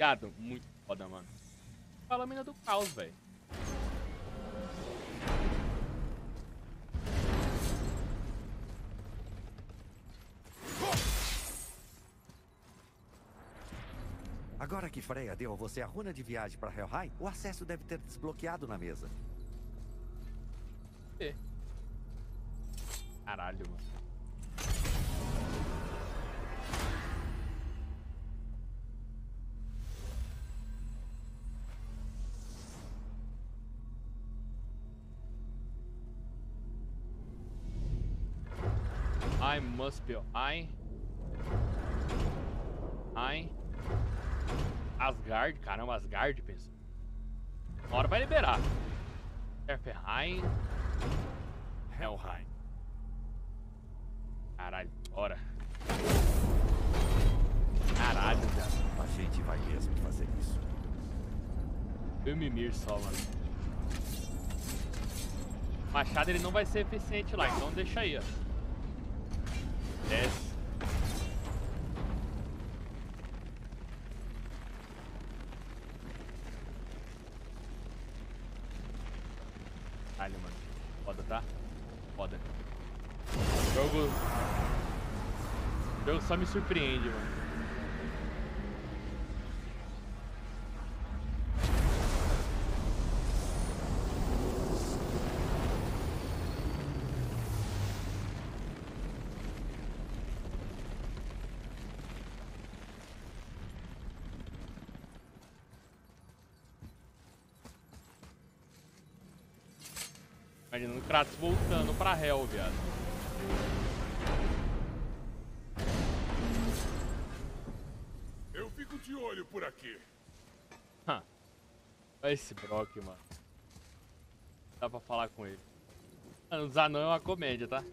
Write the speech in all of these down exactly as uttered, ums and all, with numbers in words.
Viado, muito foda, mano. A lâmina do caos, velho. Agora que Freya deu a você a runa de viagem para Helheim, o acesso deve ter desbloqueado na mesa. É. Caralho, mano. I must be. I. I. Asgard, caramba, Asgard, pensa. Uma hora vai liberar. Helheim. Helheim. Caralho, bora. Caralho, cara. A gente vai mesmo fazer isso. Eu mimir só, mano. O machado ele não vai ser eficiente lá, então deixa aí, ó. Desce. Caralho, mano. Foda, tá? Foda. O jogo... O jogo só me surpreende, mano. Imaginando o Kratos voltando pra Hel, viado. Eu fico de olho por aqui. Olha esse Brock, mano. Dá pra falar com ele. Mano, os anão é uma comédia, tá?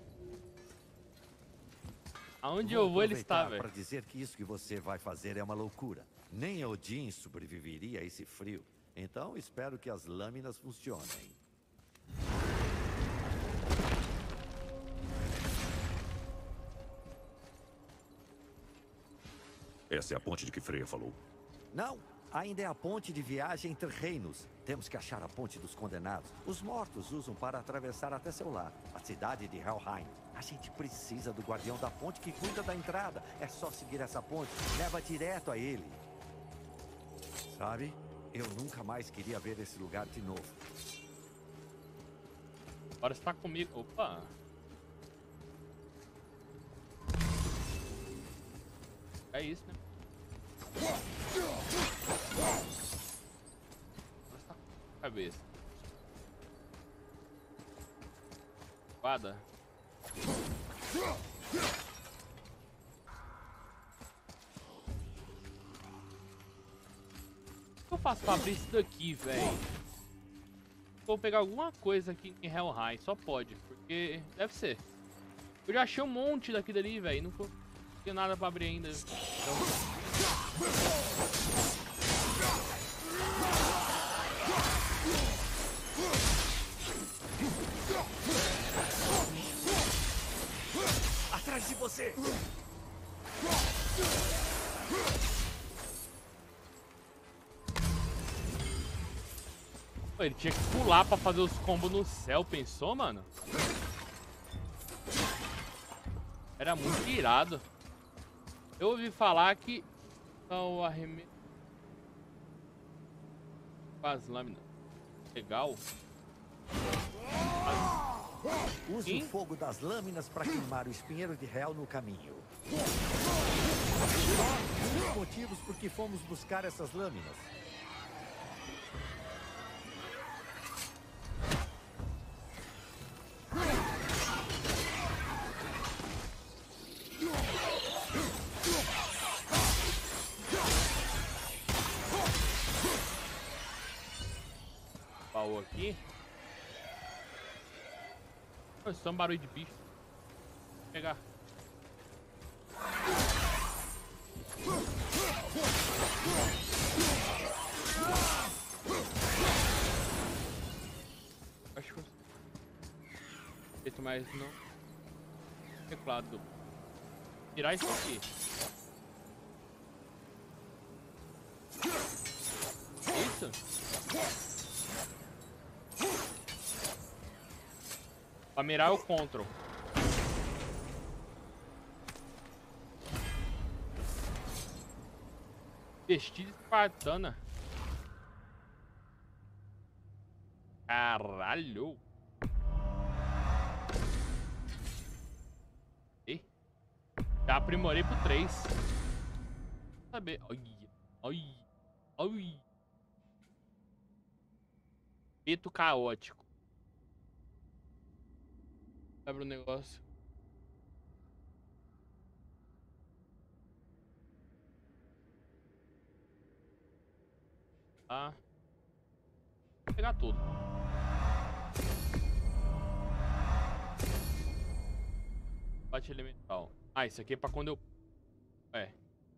Aonde eu vou, ele está, velho. Para dizer que isso que você vai fazer é uma loucura. Nem Odin sobreviveria a esse frio. Então espero que as lâminas funcionem. Essa é a ponte de que Freya falou. Não, ainda é a ponte de viagem entre reinos. Temos que achar a ponte dos condenados. Os mortos usam para atravessar até seu lar, a cidade de Helheim. A gente precisa do guardião da ponte que cuida da entrada. É só seguir essa ponte, leva direto a ele. Sabe, eu nunca mais queria ver esse lugar de novo. Agora está comigo. Opa! É isso, né? Nossa, cabeça. Espada. O que eu faço pra abrir isso daqui, velho? Vou pegar alguma coisa aqui em Helheim, só pode, porque deve ser. Eu já achei um monte daqui dali, velho. Não foi... Não tem nada pra abrir ainda. Então... Atrás de você! Pô, ele tinha que pular pra fazer os combos no céu, pensou, mano? Era muito irado. Eu ouvi falar que o arremesso com as lâminas. Legal. As... Use Sim? o fogo das lâminas para queimar o espinheiro de Hel no caminho. Um dos motivos por que fomos buscar essas lâminas. Baú aqui. Isso é um barulho de bicho. Vou pegar. Acho que feito mais não. Teclado. Tirar isso aqui. Pra mirar o control. Vestido espartana. Caralho. E já aprimorei pro três. Saber. Olha. Olha. Olha. Peto caótico. Abre o negócio. Tá. Vou pegar tudo. Bate elemental. Ah, isso aqui é pra quando eu... É.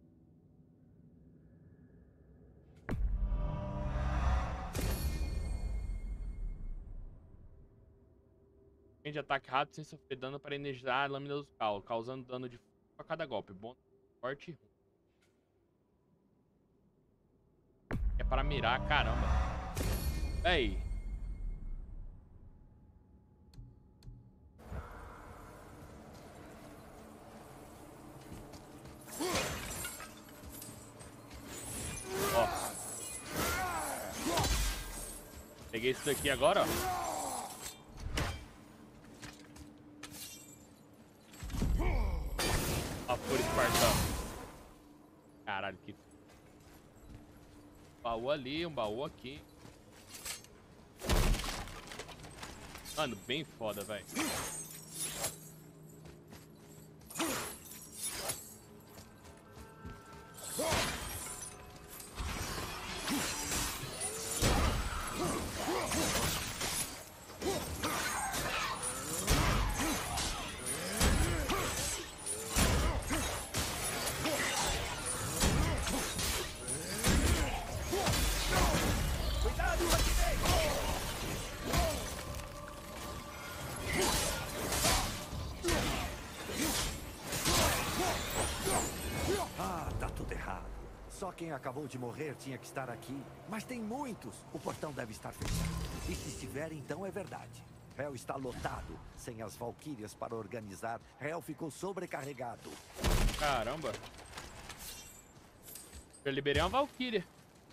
De ataque rápido sem sofrer dano para energizar a lâmina do caos, causando dano de fogo a cada golpe. Bom, forte e ruim. É para mirar, caramba. Véi. Ó. Peguei isso daqui agora, ó. A fúria espartana. Caralho, que... Baú ali, um baú aqui. Mano, bem foda, velho. Quem acabou de morrer tinha que estar aqui. Mas tem muitos. O portão deve estar fechado. E se estiver, então é verdade. Hel está lotado. Sem as valquírias para organizar, Hel ficou sobrecarregado. Caramba. Eu liberei uma valquíria.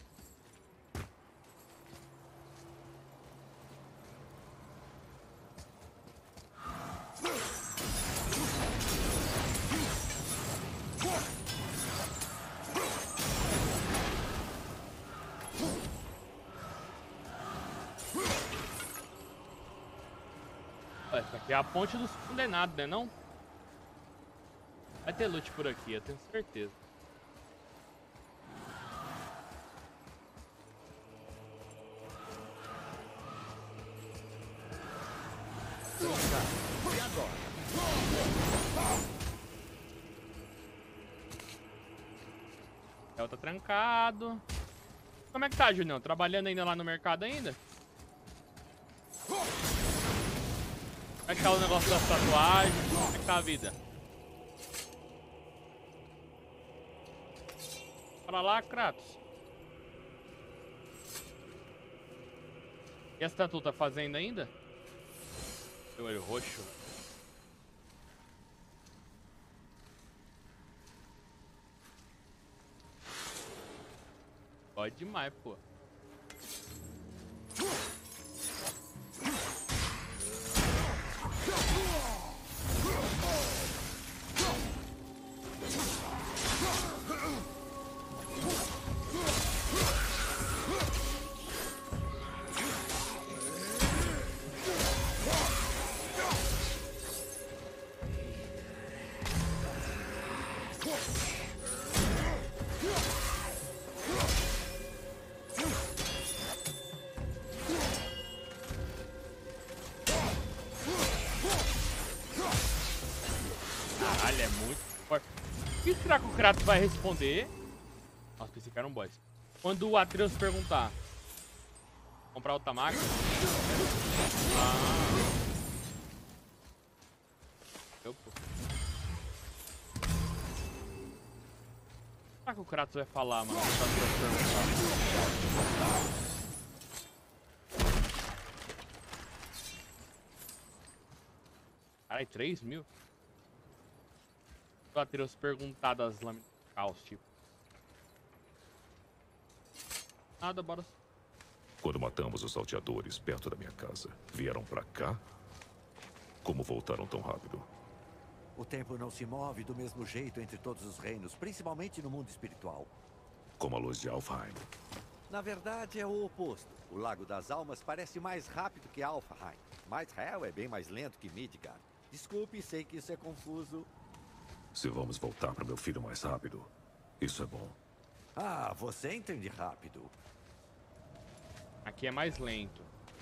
Essa aqui é a ponte dos condenados, né não? Vai ter loot por aqui, eu tenho certeza. E agora? Ela tá trancado. Como é que tá, Julião? Trabalhando ainda lá no mercado ainda? Como é que tá o negócio das tatuagens? Como é que tá a vida? Bora lá, Kratos. E essa tatu tá fazendo ainda? Meu olho roxo. Pode demais, pô. Caralho, é muito forte. O que será que o Kratos vai responder? Nossa, pensei que era um boss. Quando o Atreus perguntar: comprar outra máquina? Ah. Eu, pô. O que será que o Kratos vai falar, mano? Se o Atreus perguntar? Ai, três mil? Só ter os perguntado as lâminas do caos, tipo. Nada, bora. Quando matamos os salteadores perto da minha casa, vieram pra cá? Como voltaram tão rápido? O tempo não se move do mesmo jeito entre todos os reinos, principalmente no mundo espiritual. Como a luz de Alfheim. Na verdade, é o oposto. O Lago das Almas parece mais rápido que Alfheim, mas Hel é bem mais lento que Midgard. Desculpe, sei que isso é confuso. Se vamos voltar para meu filho mais rápido, isso é bom. Ah, você entende rápido. Aqui é mais lento.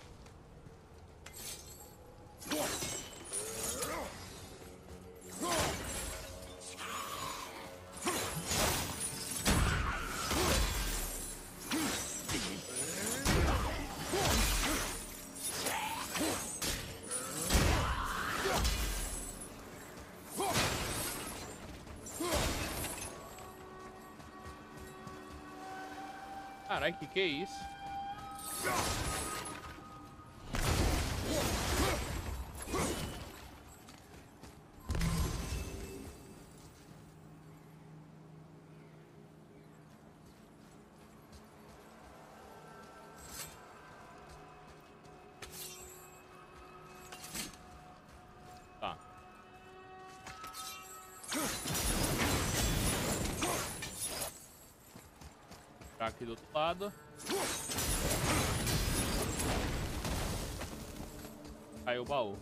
Caralho, que que é isso? Tá. Tá aqui do outro lado. Caiu o baú.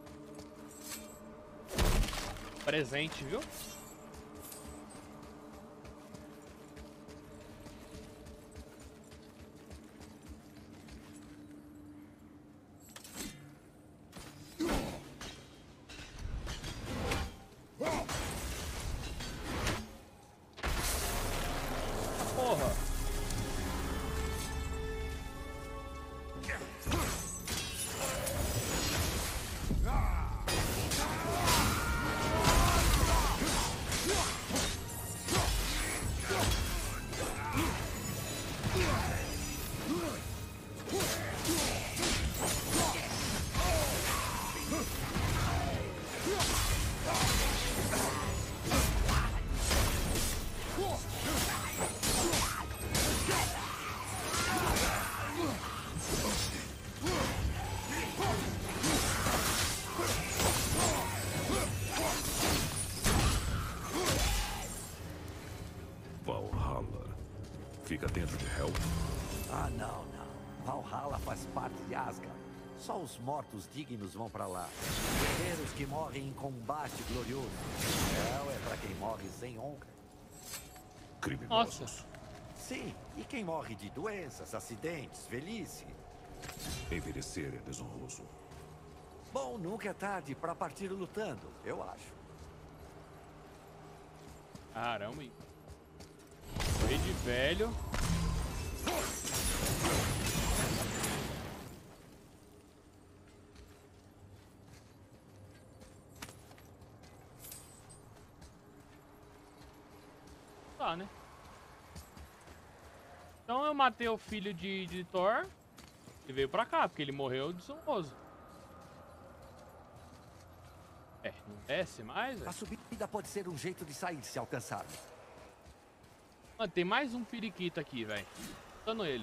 Presente, viu? Porra! Valhalla. Fica dentro de Hel? Ah, não, não. Valhalla faz parte de Asgard. Só os mortos dignos vão pra lá. Guerreiros que morrem em combate glorioso. Hel é pra quem morre sem honra. Criminosos. Nossa. Sim, e quem morre de doenças, acidentes, velhice. Envelhecer é desonroso. Bom, nunca é tarde pra partir lutando, eu acho. Caramba. Rei de velho. Tá, né? Então eu matei o filho de, de Thor e veio pra cá, porque ele morreu desonroso. É, não desce mais, A velho. subida pode ser um jeito de sair se alcançar. Mano, tem mais um periquito aqui, velho. Matando ele.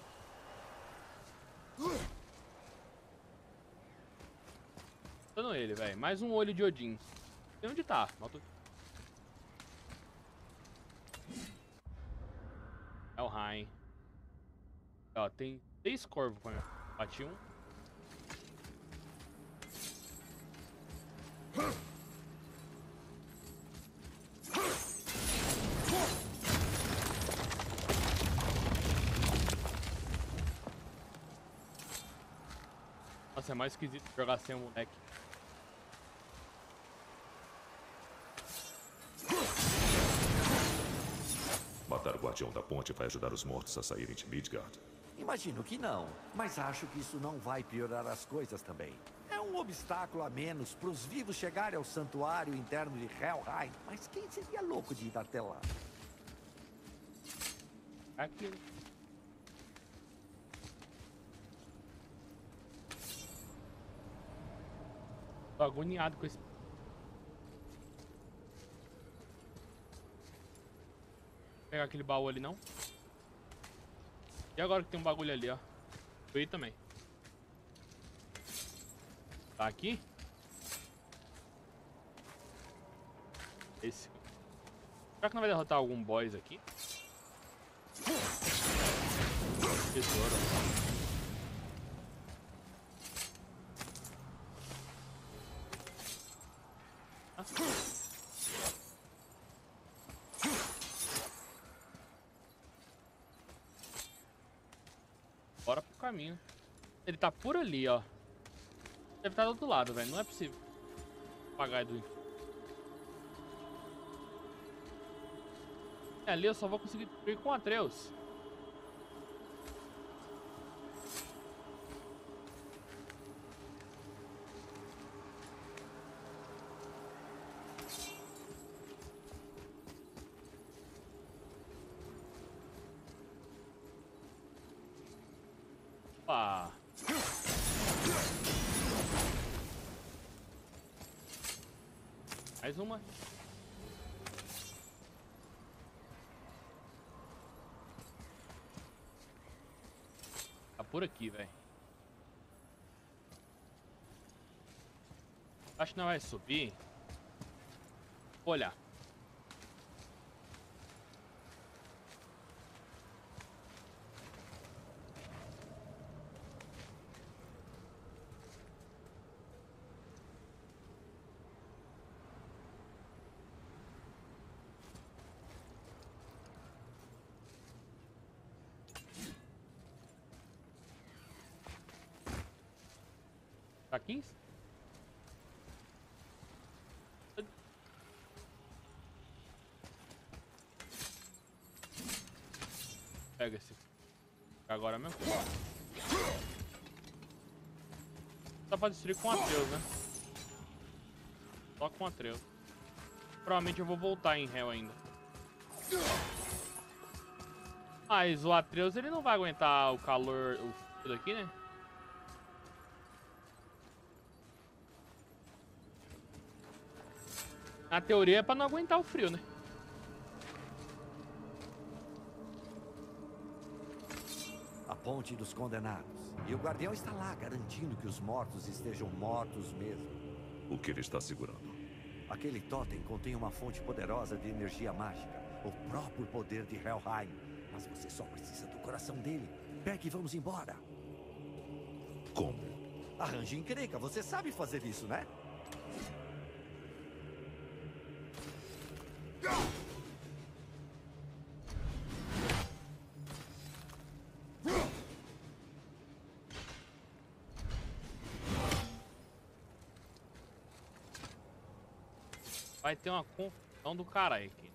Matando ele, velho. Mais um olho de Odin. Sei onde tá. Matou. Helheim. Ó, tem seis corvos com ele. Bati um. Nossa, é mais esquisito jogar sem o moleque. Matar o guardião da ponte vai ajudar os mortos a saírem de Midgard. Imagino que não, mas acho que isso não vai piorar as coisas também. É um obstáculo a menos para os vivos chegarem ao santuário interno de Helheim. Mas quem seria louco de ir até lá? Aqui. Tô agoniado com esse... Vou pegar aquele baú ali, não? E agora que tem um bagulho ali, ó. Eu aí também. Tá aqui? Esse. Será que não vai derrotar algum boss aqui? Tesouro. Ah. Bora pro caminho. Ele tá por ali, ó. Deve estar do outro lado, velho. Não é possível. Apagar do... É, ali eu só vou conseguir destruir com Atreus. Opa! Mais uma. Tá por aqui, velho. Acho que não vai subir. Vou olhar. Tá aqui? Pega esse. Agora mesmo. Só pra destruir com Atreus, né? Só com Atreus. Provavelmente eu vou voltar em Hell ainda. Mas o Atreus ele não vai aguentar o calor, o frio daqui, né? Na teoria é pra não aguentar o frio, né? A ponte dos condenados. E o guardião está lá, garantindo que os mortos estejam mortos mesmo. O que ele está segurando? Aquele totem contém uma fonte poderosa de energia mágica. O próprio poder de Helheim. Mas você só precisa do coração dele. Pegue e vamos embora. Como? Arranje encrenca. Você sabe fazer isso, né? Vai ter uma confusão do caralho aqui.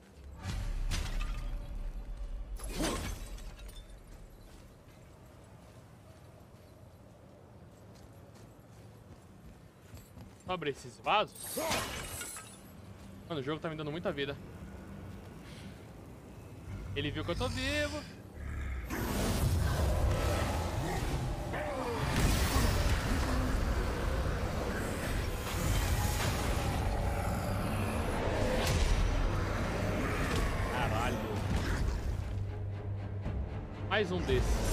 Só abrir esses vasos. Mano, o jogo tá me dando muita vida. Ele viu que eu tô vivo. Caralho. Mais um desses.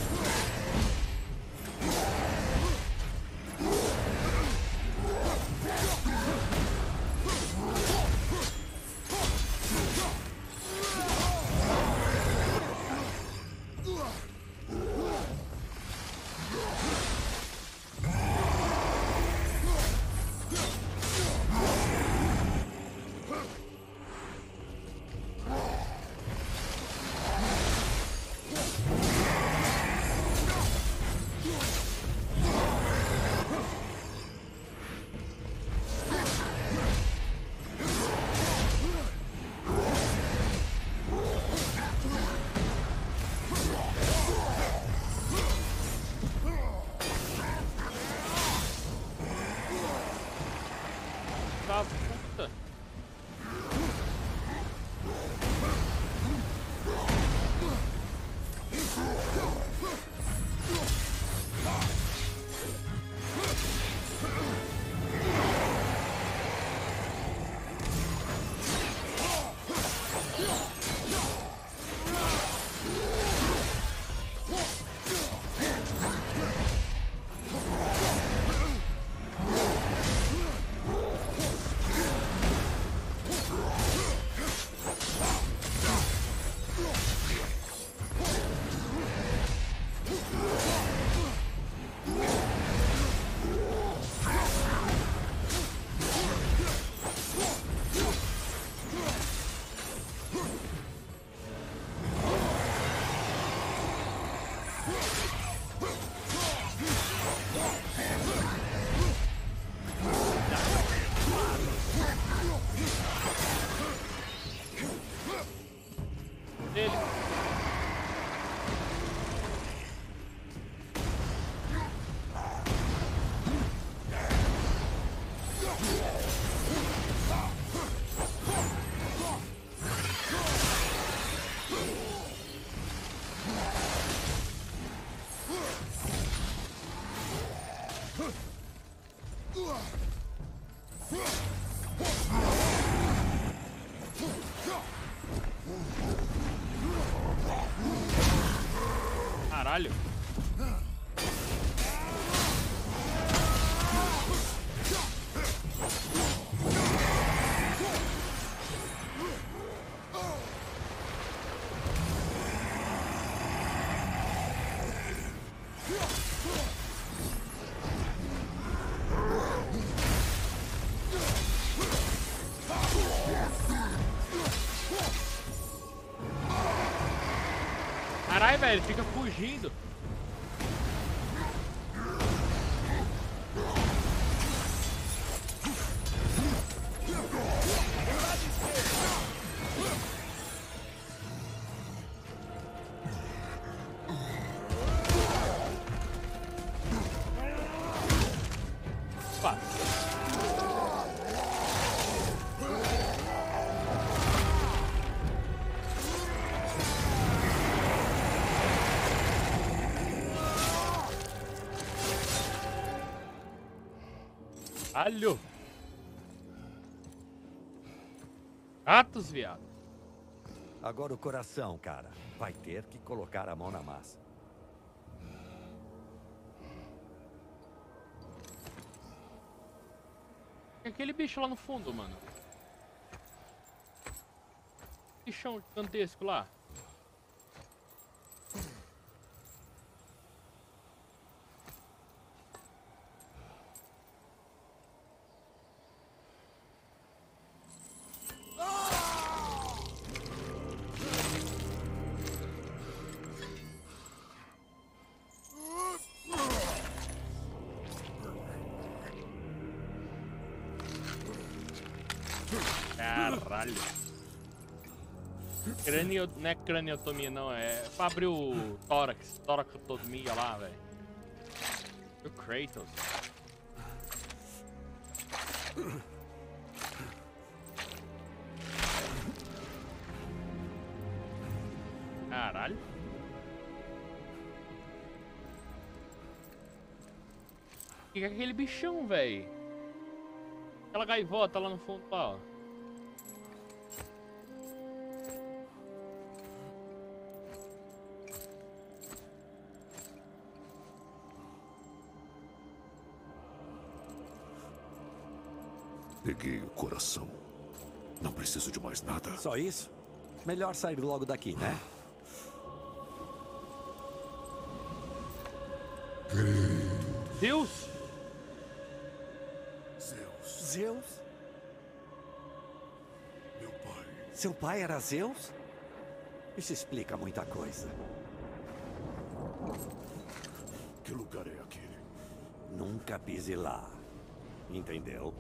Ele. Caralho. Caralho, velho, fica fugindo. Opa. Alho. Gatos, viado. Agora o coração, cara. Vai ter que colocar a mão na massa. Tem aquele bicho lá no fundo, mano. Bichão gigantesco lá. Caralho. Crânio, não é craniotomia, não. É pra abrir o tórax. Toracotomia lá, velho. O Kratos. Caralho. O que é aquele bichão, velho? Aquela gaivota lá no fundo, lá, ó. Peguei o coração. Não preciso de mais nada. Só isso? Melhor sair logo daqui, né? Deus! Zeus, Zeus? meu pai. Seu pai era Zeus? Isso explica muita coisa. Que lugar é aquele? Nunca pise lá. Entendeu?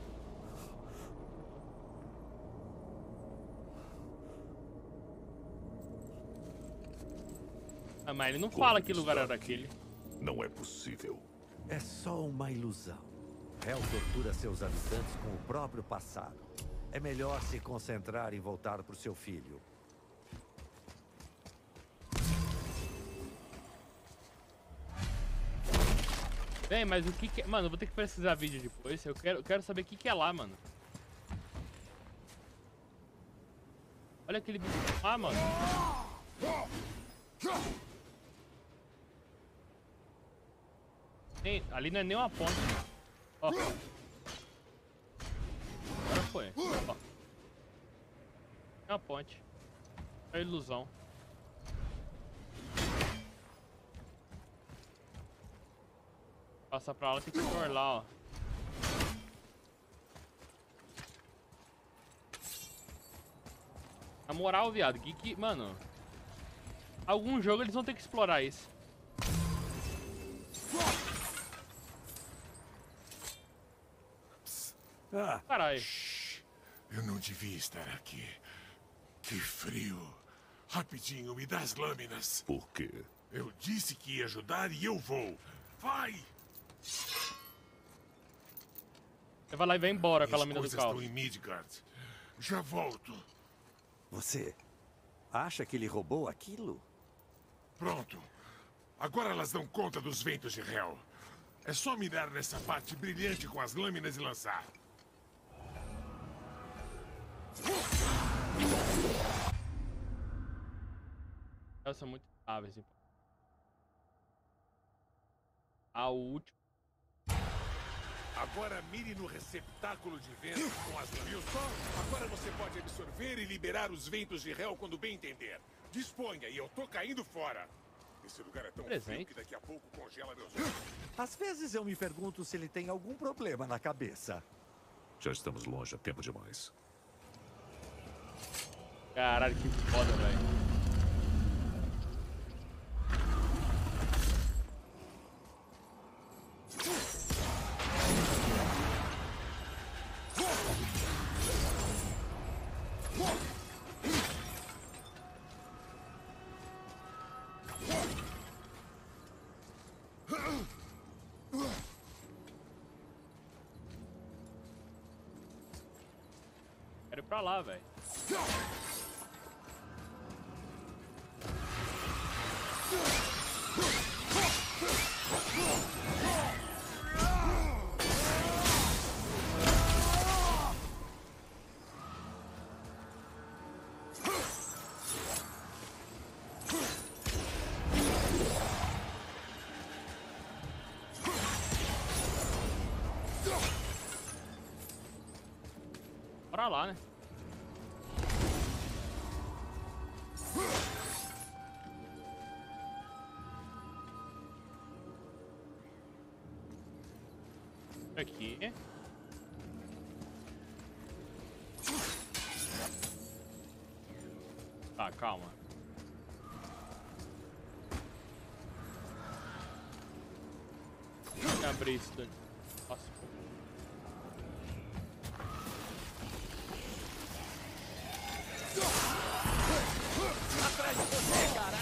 Ah, mas ele não fala que lugar era aquele. Não é possível. É só uma ilusão. Hel tortura seus habitantes com o próprio passado. É melhor se concentrar em voltar pro seu filho. Bem, mas o que que é... Mano, eu vou ter que pesquisar vídeo depois. Eu quero, eu quero saber o que que é lá, mano. Olha aquele bicho lá, mano. Nem, ali não é nem uma ponte. Ó. Agora foi. Ó. É uma ponte. É uma ilusão. Passar pra lá tem que for lá, ó. Na moral, viado, que que... Mano... Algum jogo eles vão ter que explorar isso. Ah, Caralho. Eu não devia estar aqui. Que frio. Rapidinho, me dá as lâminas. Por quê? Eu disse que ia ajudar e eu vou. Vai! Você vai lá e vai embora com a Minhas lâmina do coisas caos. estão em Midgard. Já volto. você acha que ele roubou aquilo? Pronto. Agora elas dão conta dos ventos de Hel. É só mirar nessa parte brilhante com as lâminas e lançar. Elas são muito estáveis. Hein? A última. Agora mire no receptáculo de vento com as lâminas. Viu só? Agora você pode absorver e liberar os ventos de Hel quando bem entender. Disponha e eu tô caindo fora. Esse lugar é tão frio Presente. que daqui a pouco congela meus olhos. Às vezes eu me pergunto se ele tem algum problema na cabeça. Já estamos longe há tempo demais. Caralho, que foda, velho. Quero ir pra lá, velho. Bora lá, né? Aqui. Tá, calma. Deixa eu abrir isso daqui. Nossa. Atrás de você, cara!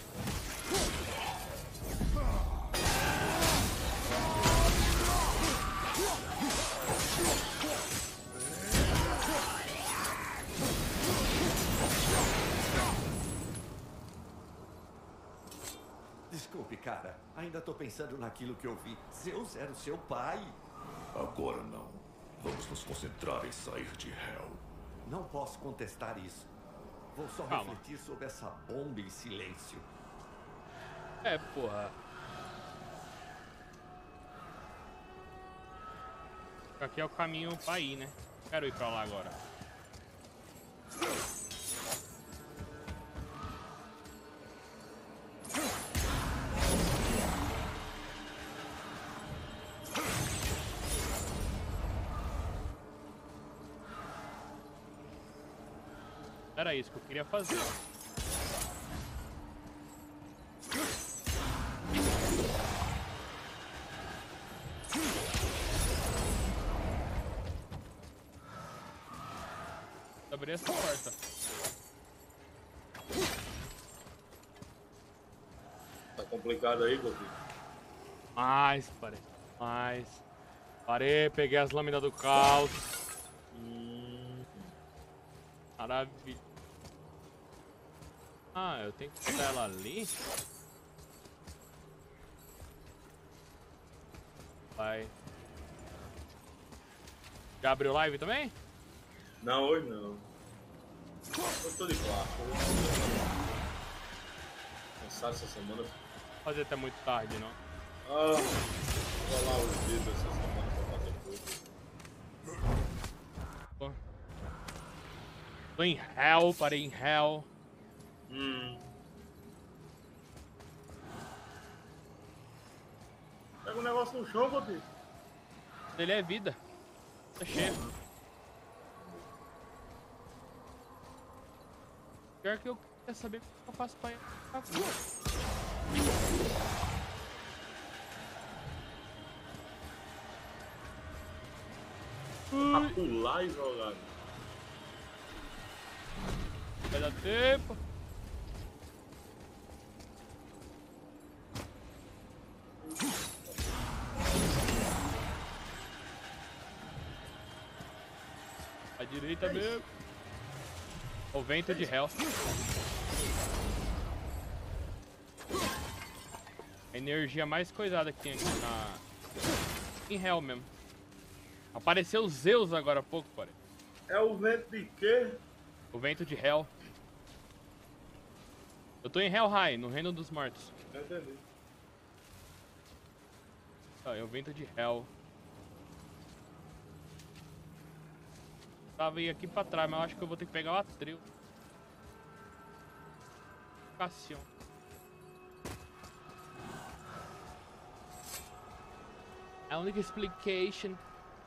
Desculpe, cara. Ainda tô pensando naquilo que eu vi. Zeus era o seu pai. Agora não. Vamos nos concentrar em sair de Hel. Não posso contestar isso. Vou só Calma. refletir sobre essa bomba em silêncio. É, porra. Aqui é o caminho pra ir, né? Quero ir pra lá agora. Era isso que eu queria fazer. Abrir essa porta. Tá complicado aí, Goku? Mais, parei. Mais. Parei, peguei as lâminas do caos. Hum, Maravilha. Ah, eu tenho que botar ela ali? Vai. Já abriu live também? não, hoje não. Eu tô de quarto. Cansado essa semana. Vou fazer até muito tarde, não. Ah, vou lá os vídeos essa semana pra fazer coisa. Tô, tô em hell, parei em hell. Hum. Pega um negócio no chão, Goku. Ele é vida. Tá cheio. Pior que eu quero saber o que eu faço pra ir. Uh. Pra pular e jogar. Vai dar tempo. À direita mesmo. O vento de Hell. A energia mais coisada que tem aqui na... em Hell mesmo. Apareceu Zeus agora há pouco, parece. É o vento de quê? O vento de Hell. Eu tô em Helheim, no Reino dos Mortos. Entendi. Ah, é o vento de Hell. Tava aí aqui pra trás, mas eu acho que eu vou ter que pegar o Atreu. Cassião. A única explication.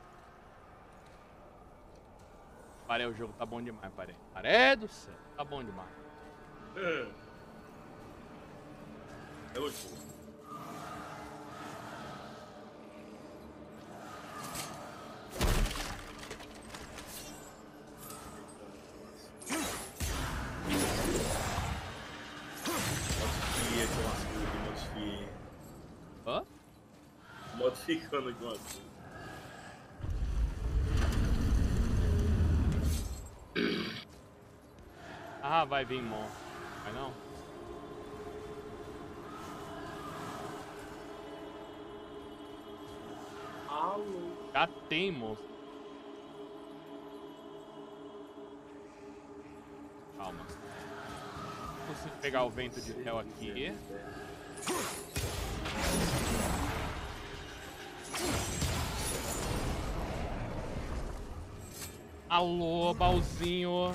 Parei, o jogo tá bom demais, parei. Parei do céu, tá bom demais. É. É louco. Hã? Modificando alguma coisa. Ah, vai vir Mon. Vai não? Alô. Já tem monstro. Calma. Consigo pegar o vento de Hell aqui. Alô, baúzinho.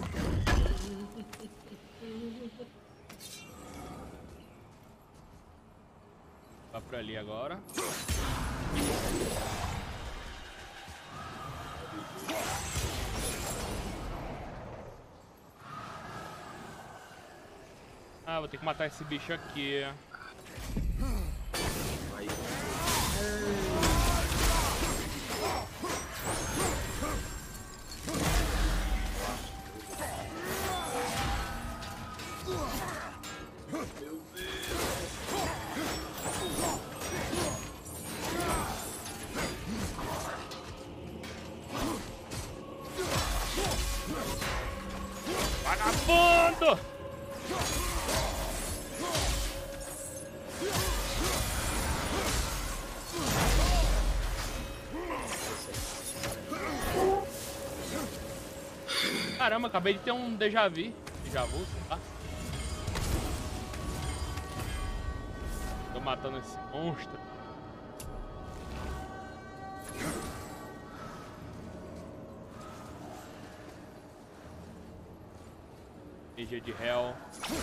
Vai pra ali agora. Ah, vou ter que matar esse bicho aqui. Vai. Meu Deus. Vagabundo! Caramba, acabei de ter um déjà vu. Déjà vu, tá? Tô matando esse monstro. Energia de Hell.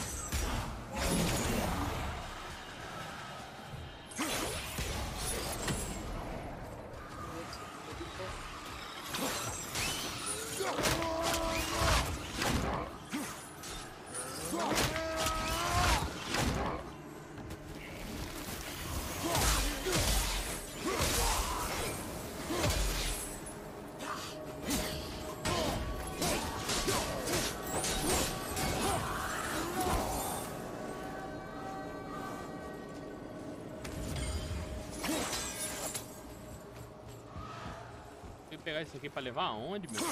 Tem que pegar isso aqui pra levar aonde, meu?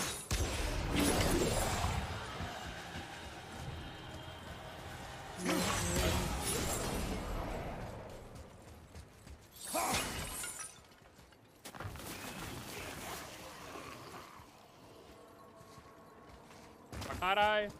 Pra caralho.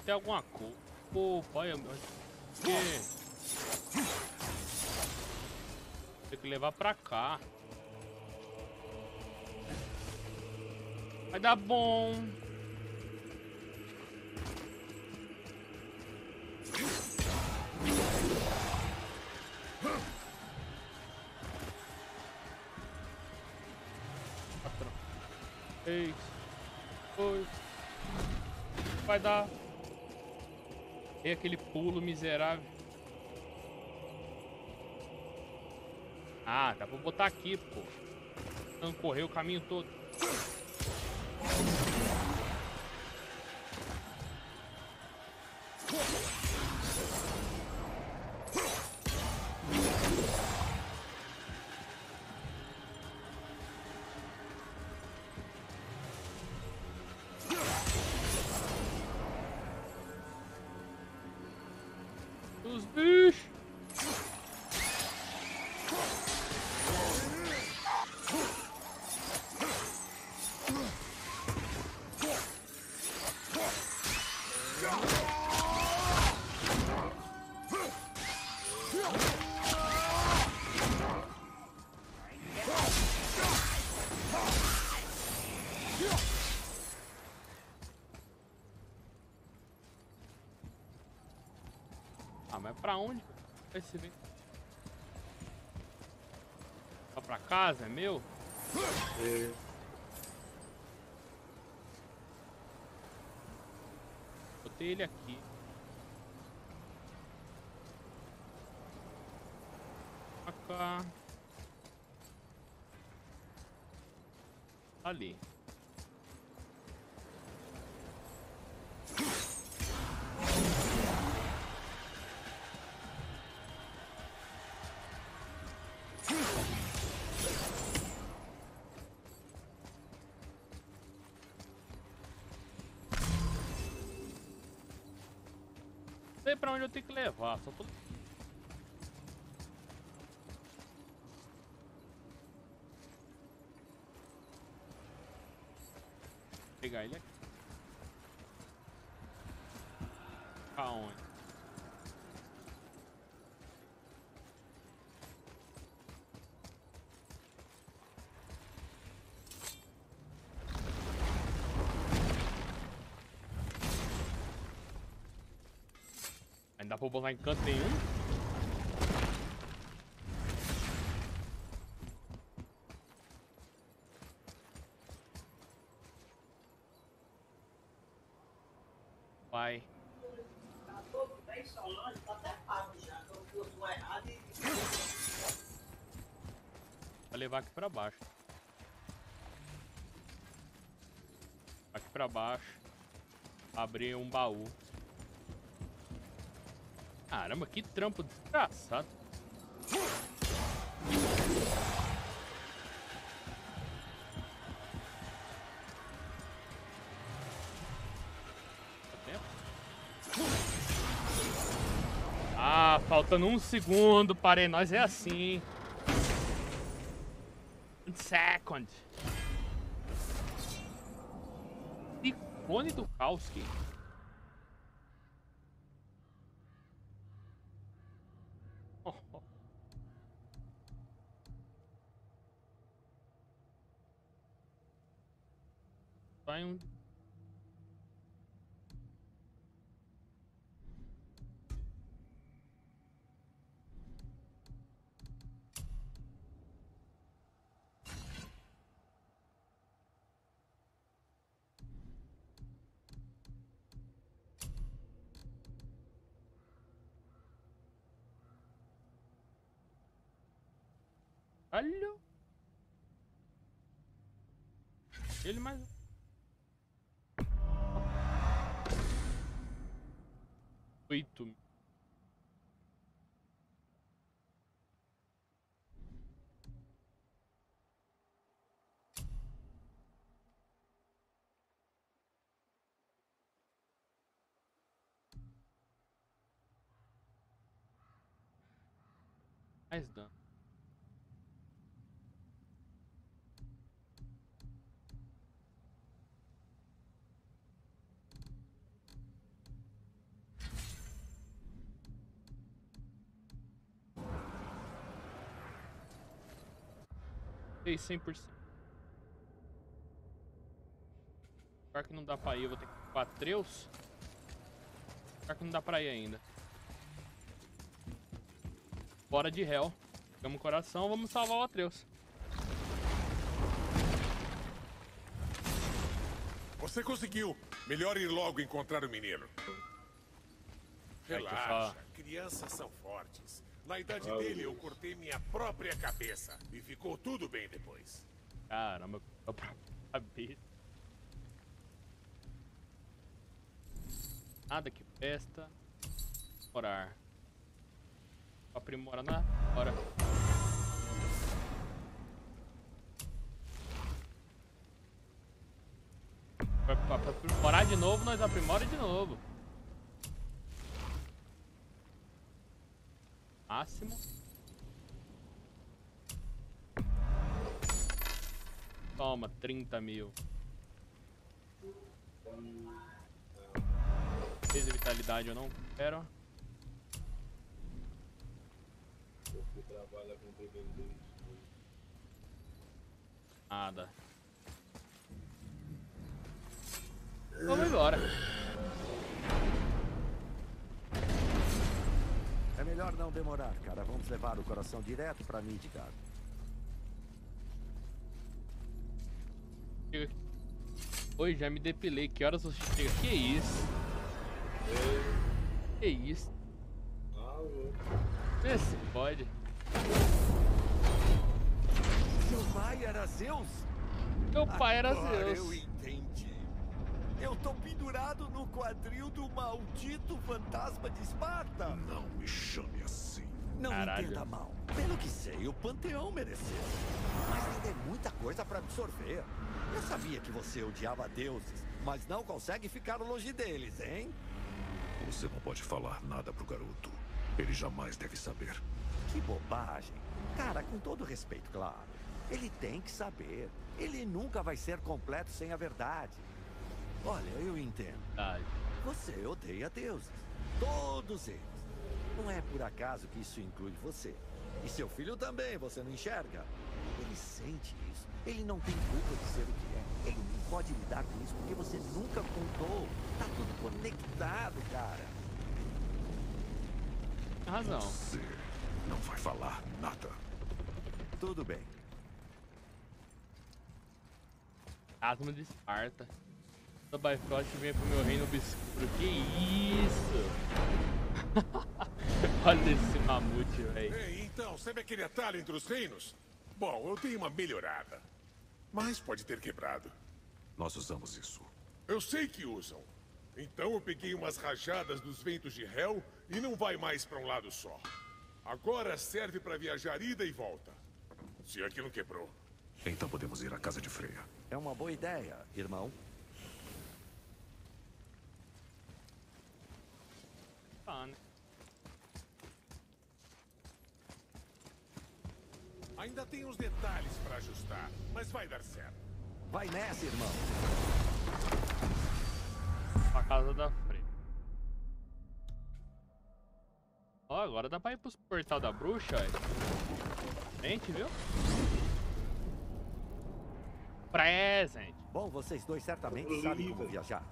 ter alguma coisa. Pô, olha, meu. Que... Tem que levar pra cá. Vai dar bom. Quatro, três, dois. Vai dar. E aquele pulo miserável. Ah, dá pra botar aqui, pô. Não correr o caminho todo. Os bichos. Ah, mas pra onde vai se ver? Vai pra casa, é meu? É. Botei ele aqui. Pra cá. Ali. Não sei pra onde eu tenho que levar, só tô... Pegar ele aqui. Aonde? Ainda dá pra botar em canto nenhum? Vai. Vou levar aqui pra baixo. Aqui pra baixo. Abrir um baú. Caramba, que trampo desgraçado. Ah, faltando um segundo, parei. Nós é assim. Um second. Icone do Kalski. Oh, oh. Vai um... Olha. Ele mais... Oito. Mais dano. Sei, cem por cento. Pior que não dá pra ir, eu vou ter que ir com Atreus. Pior que não dá pra ir ainda. Bora de Hel. Pegamos o coração, vamos salvar o Atreus. Você conseguiu. Melhor ir logo encontrar o menino. Relaxa, crianças são fortes. Na idade Ai, dele, eu Deus. cortei minha própria cabeça. E ficou tudo bem depois. Caramba, a própria cabeça. Nada que presta. Orar. Aprimora na hora. Pra, pra, pra aprimorar de novo, nós aprimora de novo. Máximo. Toma, trinta mil. treze de vitalidade eu não quero. Você trabalha com dependente. Nada. Vamos embora. É melhor não demorar, cara. Vamos levar o coração direto pra Midgard. Chega aqui. Oi, já me depilei. Que horas você chega? Que isso? Que isso? Ah, louco. Vê se pode. Seu pai era Zeus? Meu pai era Agora eu Zeus. entendi. Eu tô pendurado no quadril do maldito fantasma de Esparta. Não me chame assim. Não Caralho. entenda mal. Pelo que sei, o Panteão mereceu. Mas ainda é muita coisa pra absorver. Eu sabia que você odiava deuses, mas não consegue ficar longe deles, hein? Você não pode falar nada pro garoto. Ele jamais deve saber. Que bobagem. Cara, com todo respeito, claro. Ele tem que saber. Ele nunca vai ser completo sem a verdade. Olha, eu entendo. Verdade. Você odeia deuses. Todos eles. Não é por acaso que isso inclui você. E seu filho também, você não enxerga? Ele sente isso. Ele não tem culpa de ser o que é. Ele não pode lidar com isso porque você nunca contou. Tá tudo conectado, cara. Tem razão. Você não vai falar nada. Tudo bem. Asma de Esparta. O Bifrost vem pro meu reino obscuro. Que isso? Olha esse mamute, velho. Ei, então, sabe aquele atalho entre os reinos? Bom, eu dei uma melhorada. Mas pode ter quebrado. Nós usamos isso. Eu sei que usam. Então eu peguei umas rajadas dos ventos de Hel e não vai mais para um lado só. Agora serve para viajar ida e volta. Se aqui não quebrou. Então podemos ir à casa de Freya. É uma boa ideia, irmão. Tá, né? Ainda tem uns detalhes para ajustar, mas vai dar certo. Vai nessa, irmão. Pra casa da Freya. Ó, agora dá pra ir pros portal da bruxa, velho. Gente, viu? Presente. Bom, vocês dois certamente sabem como viajar.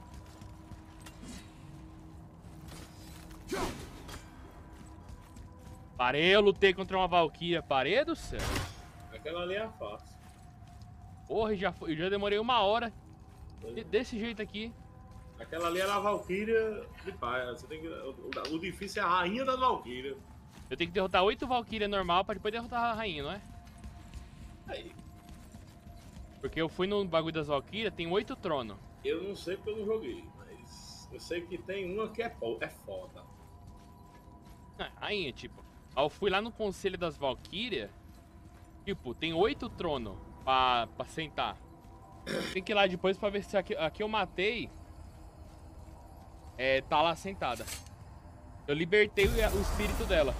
Parei, eu lutei contra uma Valkyria. Parei do céu. Aquela ali é fácil. Porra, já, foi, já demorei uma hora. de- Desse jeito aqui. Aquela ali era a Valkyria de pai. Você tem que... o, o difícil é a rainha das Valkyrias. Eu tenho que derrotar oito Valkyria normal pra depois derrotar a rainha, não é? Aí, Porque eu fui no bagulho das Valkyria, tem oito tronos. eu não sei porque eu não joguei, mas eu sei que tem uma que é, po- é foda. Ah, rainha, tipo. Aí eu fui lá no conselho das Valkyria. Tipo, tem oito tronos pra, pra sentar. Tem que ir lá depois pra ver se aqui, aqui eu matei. É, tá lá sentada. Eu libertei o, o espírito dela.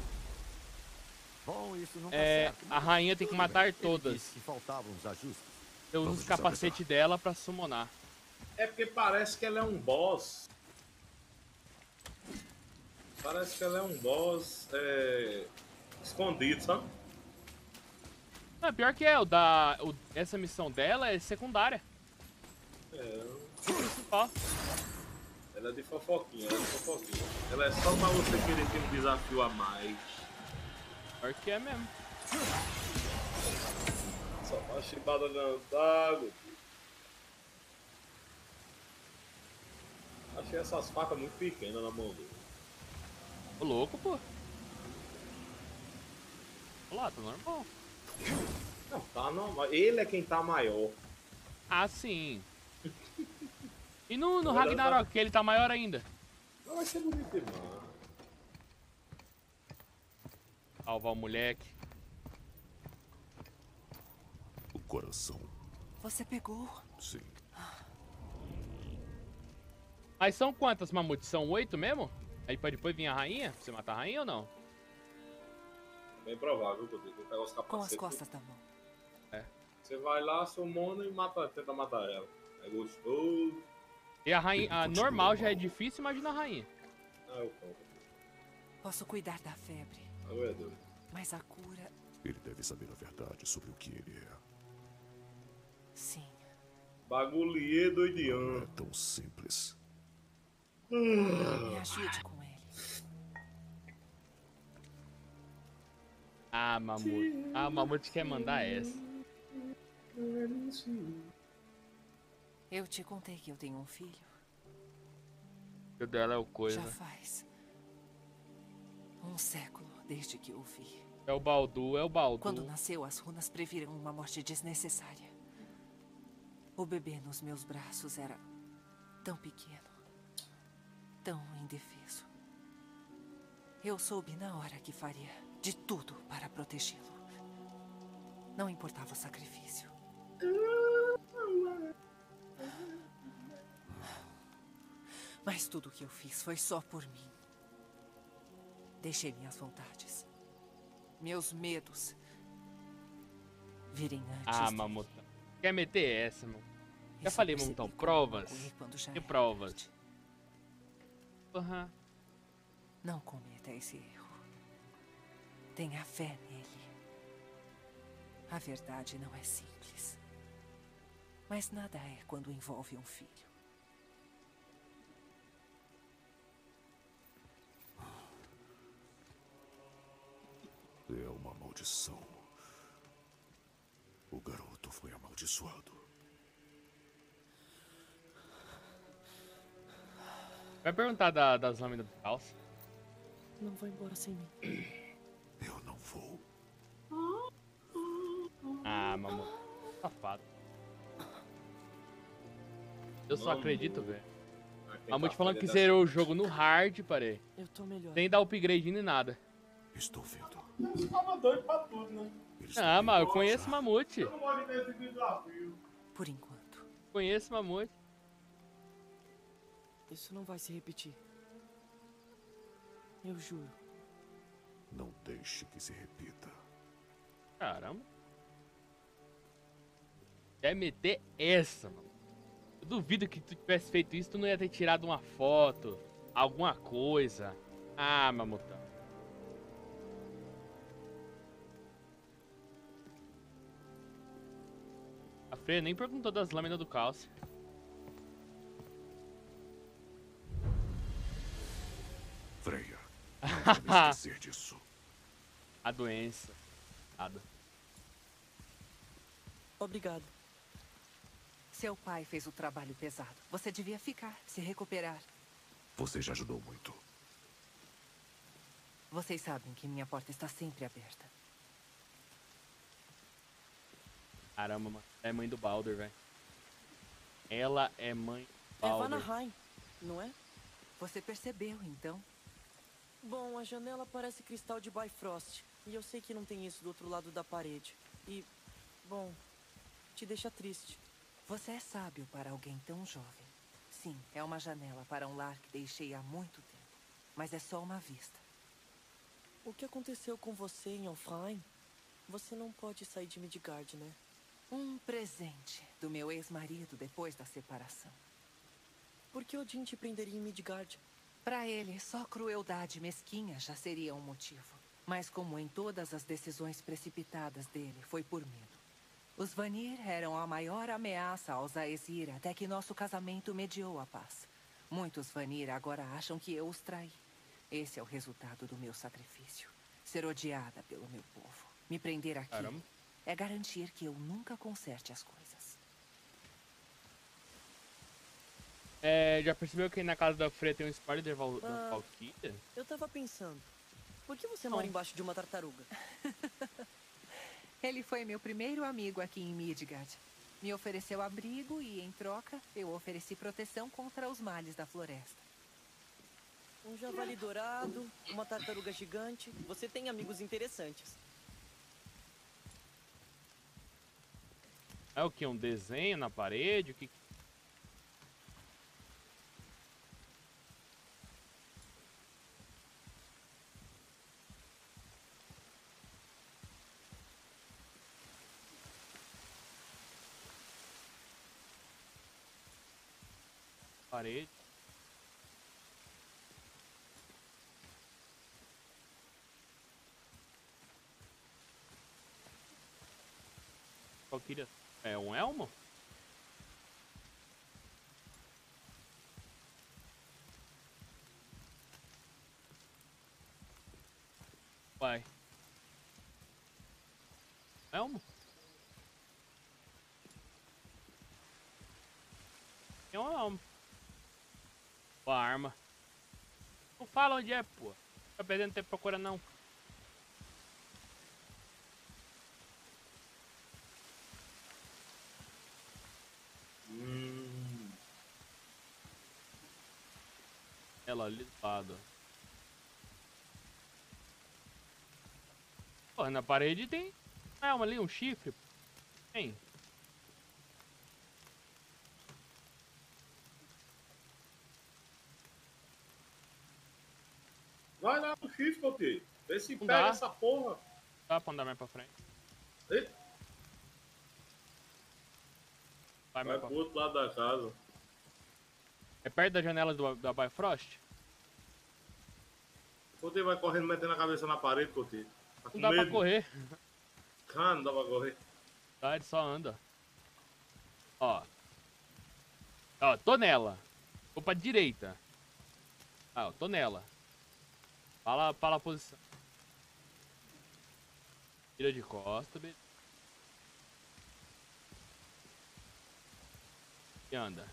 Bom, isso não tá É, certo. a rainha tem que matar Ele todas. disse que faltavam os ajustes. Eu uso Vamos os capacetes dela pra summonar. É porque parece que ela é um boss. Parece que ela é um boss é, escondido, sabe? Ah, pior que é, o da, o, essa missão dela é secundária. É, O principal. ela é de fofoquinha, ela é de fofoquinha. Ela é só pra você querer ter um desafio a mais. Pior que é mesmo. Só pra chibada dançar, meu filho. Achei essas facas muito pequenas na mão dele. Ô, louco, pô. Olha lá, tá normal. Não, tá normal. Ele é quem tá maior. Ah, sim. E no, no Agora Ragnarok, que ele tá maior ainda. Não, vai ser bonito demais. Salvar o moleque. O coração, Você pegou? sim. Mas são quantas mamutes? São oito mesmo? Aí pra depois vir a rainha? Pra você matar a rainha ou não? Bem provável, porque tem que pegar os Com as capacetes. costas da mão. Você vai lá, sumona e mata, tenta matar ela. É gostoso. E a rainha, a normal já é difícil, imagina a rainha. Ah, eu compro. Posso cuidar da febre, Ah, eu é doido. mas a cura, Ele deve saber a verdade sobre o que ele é. sim. Bagulho Não doidiano. é tão simples. Me ajude com ele. Ah, mamute. Ah, o mamute quer mandar essa. Eu te contei que eu tenho um filho. O filho dela é o coisa. Já faz um século desde que o vi. É o Baldu, é o Baldu. Quando nasceu, as runas previram uma morte desnecessária. O bebê nos meus braços era tão pequeno, tão indefeso. Eu soube na hora que faria de tudo para protegê-lo. Não importava o sacrifício. Mas tudo o que eu fiz foi só por mim. Deixei minhas vontades, meus medos virem antes. Ah, dele. mamuta. Quer meter essa, mano? Já E só falei, percebi Mamutão. quando Provas. magoei quando já Que era provas? tarde. Aham. Não cometa esse erro. Tenha fé nele. A verdade não é simples. Mas nada é quando envolve um filho. É uma maldição. O garoto foi amaldiçoado. Vai perguntar da- das lâminas do caos. Não vou embora sem mim. Eu não vou. Ah, mamuta. Safado. Eu só Mamute. acredito, velho. Ah, quem Mamute tá falando que fazendo zerou o jogo no hard, parei. Eu tô melhor. Sem dar upgrade nem nada. Estou vendo. Você tava doido pra tudo, né? Eles Ah, não mas eu têm conheço já. Mamute. Eu não gosto desse desafio. Por enquanto. Conheço Mamute. Isso não vai se repetir. Eu juro. Não deixe que se repita. Caramba. Quer meter essa, mano. Eu duvido que tu tivesse feito isso, tu não ia ter tirado uma foto, alguma coisa. Ah, mamutão. A Freya nem perguntou das lâminas do caos. Freya, não deve esquecer disso. A doença. Nada. Obrigado. Seu pai fez o trabalho pesado. Você devia ficar, se recuperar. Você já ajudou muito. Vocês sabem que minha porta está sempre aberta. Caramba, mano. Ela é mãe do Baldur, velho. Ela é mãe do É Baldur. Vanaheim, não é? Você percebeu, então? Bom, a janela parece cristal de Bifrost. E eu sei que não tem isso do outro lado da parede. E, bom, te deixa triste. Você é sábio para alguém tão jovem. Sim, é uma janela para um lar que deixei há muito tempo. Mas é só uma vista. O que aconteceu com você em Alfheim? Você não pode sair de Midgard, né? Um presente do meu ex-marido depois da separação. Por que Odin te prenderia em Midgard? Para ele, só crueldade mesquinha já seria um motivo. Mas como em todas as decisões precipitadas dele, foi por medo. Os Vanir eram a maior ameaça aos Aesir até que nosso casamento mediou a paz. Muitos Vanir agora acham que eu os traí. Esse é o resultado do meu sacrifício. Ser odiada pelo meu povo. Me prender aqui Caramba. é garantir que eu nunca conserte as coisas. É, já percebeu que na casa da Freya tem um Spider Val Ah. da Valkyria? Eu tava pensando, por que você mora embaixo de uma tartaruga? Ele foi meu primeiro amigo aqui em Midgard. Me ofereceu abrigo e, em troca, eu ofereci proteção contra os males da floresta. Um javali dourado, uma tartaruga gigante. Você tem amigos interessantes. É o que? Um desenho na parede? O que? Parede. Valkyria. É um elmo? Vai. Elmo? É um elmo. Ó, a arma. Não fala onde é, pô. Tá perdendo tempo procurando, não. Hum. Ela ali do lado. Pô, na parede tem. Ah, uma ali, um chifre. Tem. Vai lá no chifre, Coquinho. Vê se Não pega dá. essa porra. Dá pra andar mais pra frente. Ei, Vai vai mais pra pro outro lado da casa. É perto da janela do, da Bifrost? Coquinho vai correndo, metendo a cabeça na parede, Coquinho. Tá com Não dá pra medo. correr. Ah, não dá pra correr. Tá, ele só anda. Ó. Ó, tô nela. Vou pra direita. Ah, ó, tô nela. Fala, fala a posição. Tira de costa, beleza. E anda.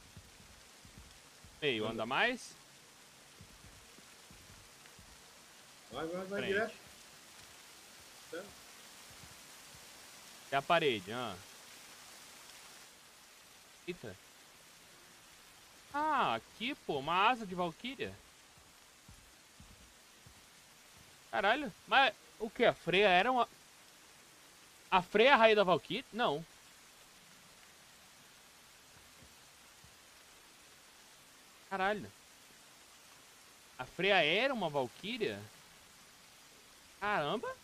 Meio, anda mais. Vai, vai, vai Frente. direto. É a parede, ah. Eita. Ah, aqui, pô, uma asa de Valkyria. Caralho, mas o que? A Freya era uma... A Freya é a rainha da Valkyria? Não. Caralho. A Freya era uma Valkyria? Caramba.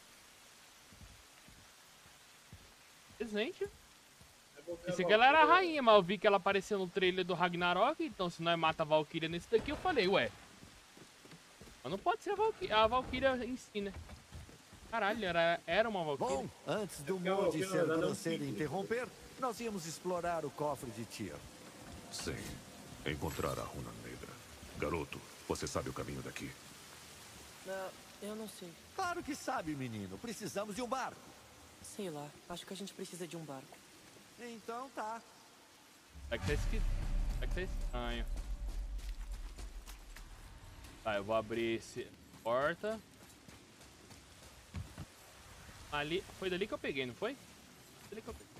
Presente. Pensei que ela era a rainha, mas eu vi que ela apareceu no trailer do Ragnarok, então se nós mata a Valkyria nesse daqui, eu falei, ué. Mas não pode ser a Valkyria, a Valkyria em si, né? Caralho, era, era uma Valkyria. Bom, antes do porque a Mondi Valkyria, ser na verdade, é um grosseiro e tigre. interromper, nós íamos explorar o cofre de Tyr. Sim. Encontrar a runa negra. Garoto, você sabe o caminho daqui? Ah, eu não sei. Claro que sabe, menino. Precisamos de um barco. Sei lá, acho que a gente precisa de um barco. Então tá. Vai que tá esquisito. Vai que tá estranho. Tá, eu vou abrir esse porta. Ali, foi dali que eu peguei, não foi? Dali que eu peguei.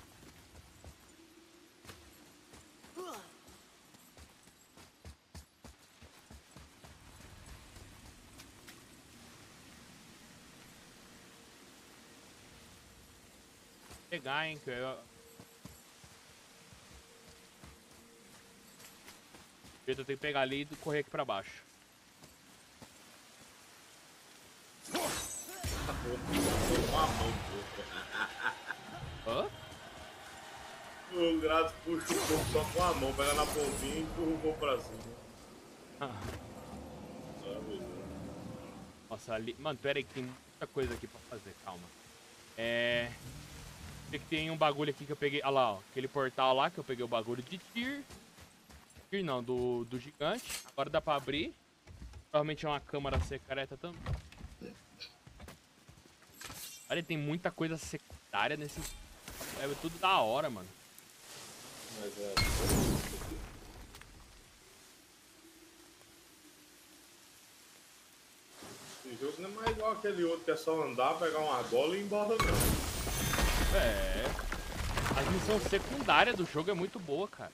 Pegar, hein, que eu... Eu tenho que pegar ali e correr aqui pra baixo. Com a mão, pô. Hã? O Grato puxa o corpo só com a mão, pega na pontinha e empurra o corpo pra cima. Ah. Ah, beleza. Nossa, ali... Mano, pera aí que tem muita coisa aqui pra fazer, calma. É... Tem que tem um bagulho aqui que eu peguei... Olha lá, ó. Aquele portal lá que eu peguei o bagulho de Tyr. Tyr não, do, do gigante. Agora dá pra abrir. Provavelmente é uma câmara secreta também. Olha, tem muita coisa secundária nesse... É tudo da hora, mano. Mas é. Esse jogo não é mais igual aquele outro que é só andar, pegar uma bola e ir embora, não. É. A missão secundária do jogo é muito boa, cara.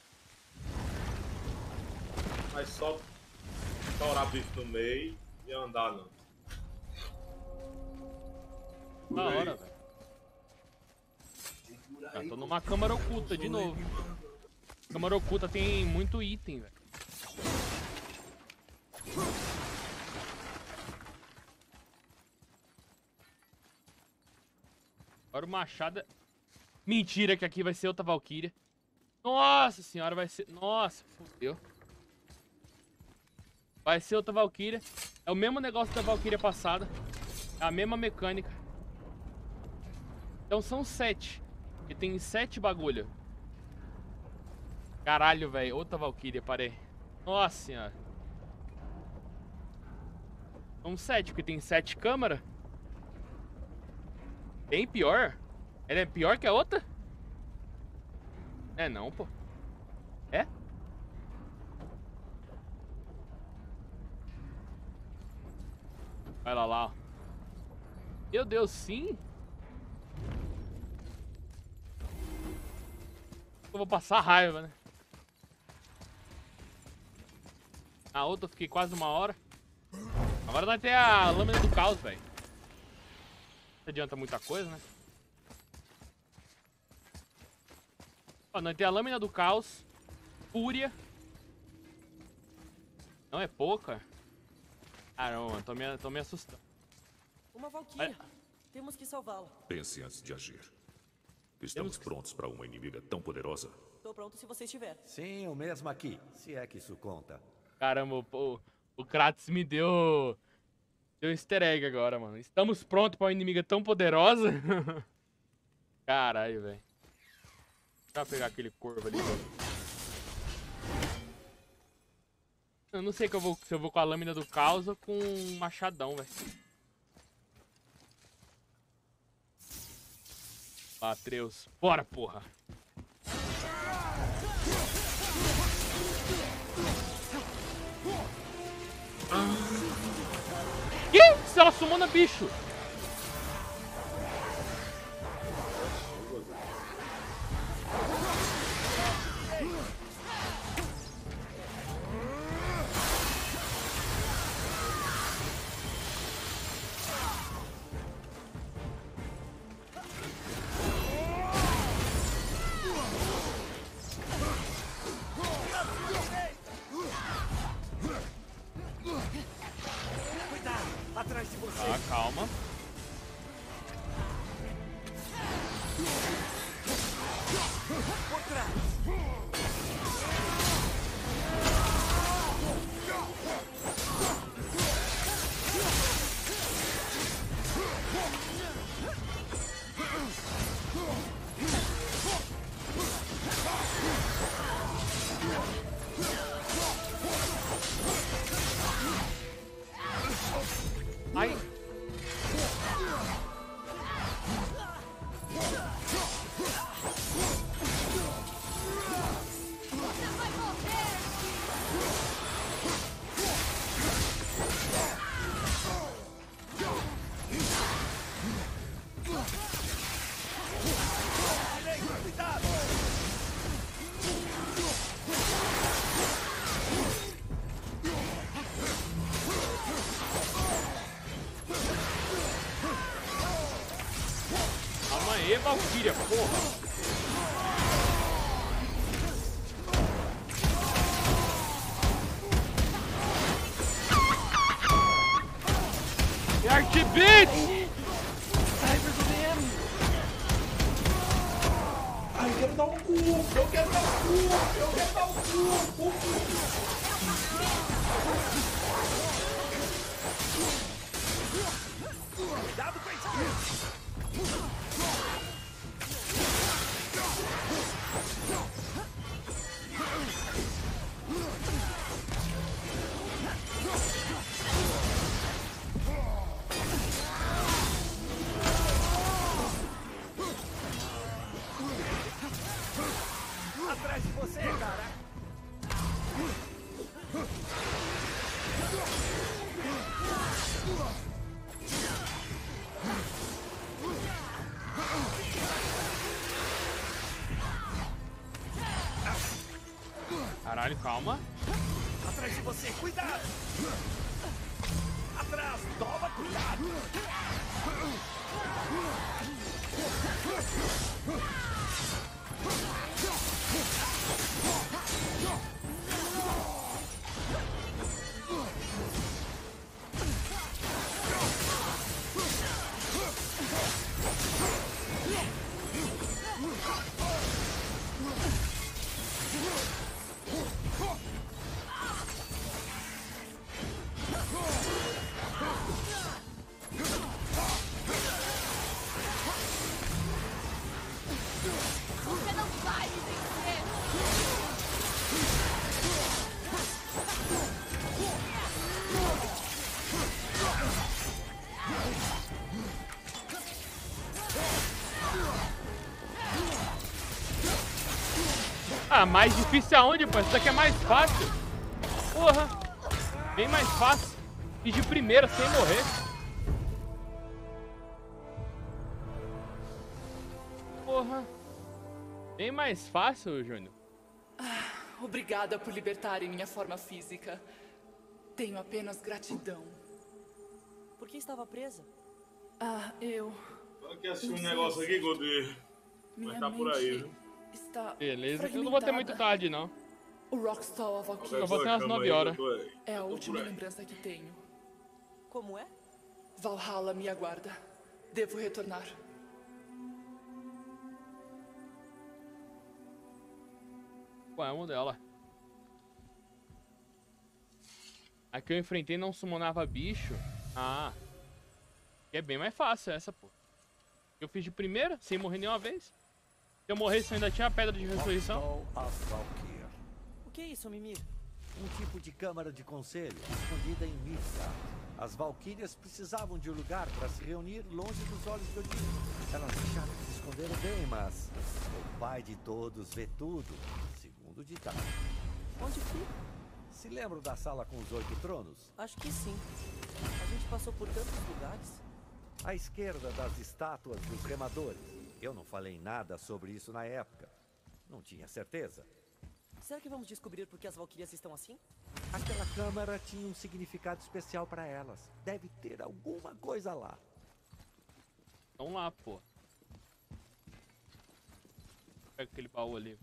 Mas só estourar bicho no meio e andar, não. Da hora, velho. Ah, tô numa câmara oculta de novo. Câmara oculta tem muito item, velho. Agora o machado... Mentira que aqui vai ser outra Valkyria. Nossa senhora, vai ser... Nossa, fodeu. Vai ser outra Valkyria. É o mesmo negócio da Valkyria passada. É a mesma mecânica. Então são sete. E tem sete bagulho. Caralho, velho. Outra Valkyria, parei. Nossa senhora. São sete, porque tem sete câmeras. Bem pior. Ela é pior que a outra? É não, pô. É? Vai lá, lá, ó. Meu Deus, sim? Eu vou passar raiva, né? Na outra eu fiquei quase uma hora. Agora nós temos a lâmina do caos, velho. Não adianta muita coisa, né? Ó, nós temos a lâmina do caos. Fúria. Não é pouca. Caramba, mano, tô me, tô me assustando. Uma Valkyria. Olha. Temos que salvá-la. Pense antes de agir. Estamos prontos para uma inimiga tão poderosa? Tô pronto se você estiver. Sim, o mesmo aqui, se é que isso conta. Caramba, o, o Kratos me deu... Deu um easter egg agora, mano. Estamos prontos para uma inimiga tão poderosa? Caralho, velho. Deixa eu pegar aquele corvo ali, velho. Eu não sei que eu vou, se eu vou com a lâmina do caos ou com um machadão, velho. Atreus. Bora, porra. Que? Se ela sumona bicho. Atrás de você. Tá, calma. Por trás. Ai. Calma aí, Valkyria, porra. E Artbeat! Ai, verdadeiro! Ai, eu quero dar um cu! Eu quero dar um cu! Eu quero dar um cu! Um cu. Caralho, calma. Atrás de você, cuidado! Atrás, toma cuidado! Você não vai me vencer! Ah, mais difícil aonde, pô? Isso daqui é mais fácil. Porra. Bem mais fácil. E de primeira, sem morrer. Porra. Bem mais fácil, Júnior. Ah, obrigada por libertarem minha forma física. Tenho apenas gratidão. Por que estava presa? Ah, eu... Só que assistir um negócio aqui, Godoy. Vai estar por aí, viu? Está Beleza, eu não vou ter muito tarde, não. O Rockstall, a Valkyrie. Eu vou ter umas nove horas. É a última lembrança que tenho. Como é? Valhalla me aguarda. Devo retornar. Qual é o dela? A que eu enfrentei não summonava bicho. Ah. É bem mais fácil essa, pô. Eu fiz de primeira, sem morrer nenhuma vez. Se eu morresse, eu ainda tinha a pedra de ressurreição. As Valkyr. O que é isso, Mimir? Um tipo de câmara de conselho, escondida em Midgard. As Valquírias precisavam de um lugar para se reunir longe dos olhos de Odin. Elas acharam que se esconderam bem, mas o pai de todos vê tudo, segundo o ditado. Onde fica? Se lembram da sala com os oito tronos? Acho que sim. A gente passou por tantos lugares. À esquerda das estátuas dos remadores. Eu não falei nada sobre isso na época. Não tinha certeza. Será que vamos descobrir por que as Valquírias estão assim? Aquela câmara tinha um significado especial para elas. Deve ter alguma coisa lá. Vamos lá, pô. Pega aquele baú ali.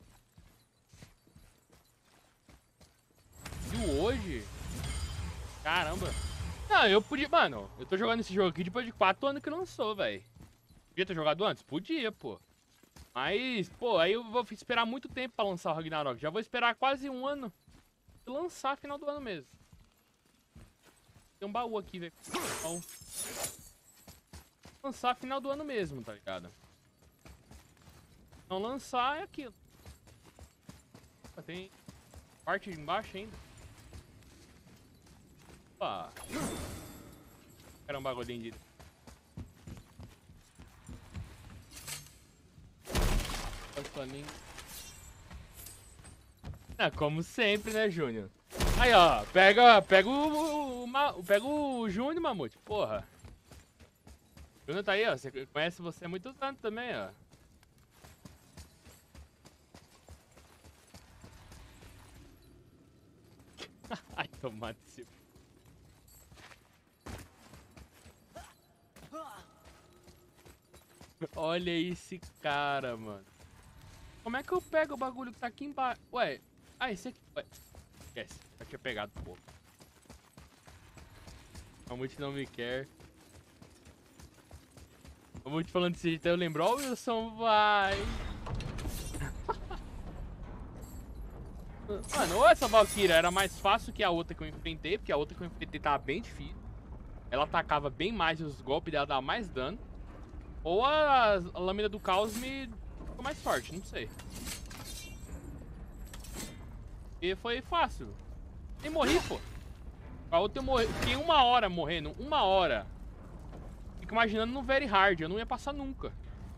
E hoje? Caramba. Não, eu podia... Mano, eu tô jogando esse jogo aqui depois de quatro anos que lançou, velho. Podia ter jogado antes? Podia, pô. Mas, pô, aí eu vou esperar muito tempo pra lançar o Ragnarok. Já vou esperar quase um ano. E lançar final do ano mesmo. Tem um baú aqui, velho. Bom. Lançar final do ano mesmo, tá ligado? Não lançar é aquilo. Tem parte de embaixo ainda. Opa. Era um bagulhinho de... É, como sempre, né, Júnior? Aí, ó, pega, pega o, o, o pega o Júnior, Mamute, porra. O Júnior tá aí, ó, você conhece você há muitos anos também, ó. Ai, tomate seu. Olha esse cara, mano. Como é que eu pego o bagulho que tá aqui embaixo? Ué, ah, esse aqui. Ué, esquece, já tinha pegado, pô. Mamute não me quer. Mamute falando desse jeito, eu lembro. Ó, o Wilson, vai. Mano, ou essa Valkyria era mais fácil que a outra que eu enfrentei, porque a outra que eu enfrentei tava bem difícil. Ela atacava bem mais e os golpes dela davam mais dano. Ou a, a lâmina do caos me ficou mais forte, não sei. E foi fácil. Nem morri, pô. A outra eu morri. Fiquei uma hora morrendo, uma hora. Fico imaginando no Very Hard, eu não ia passar nunca.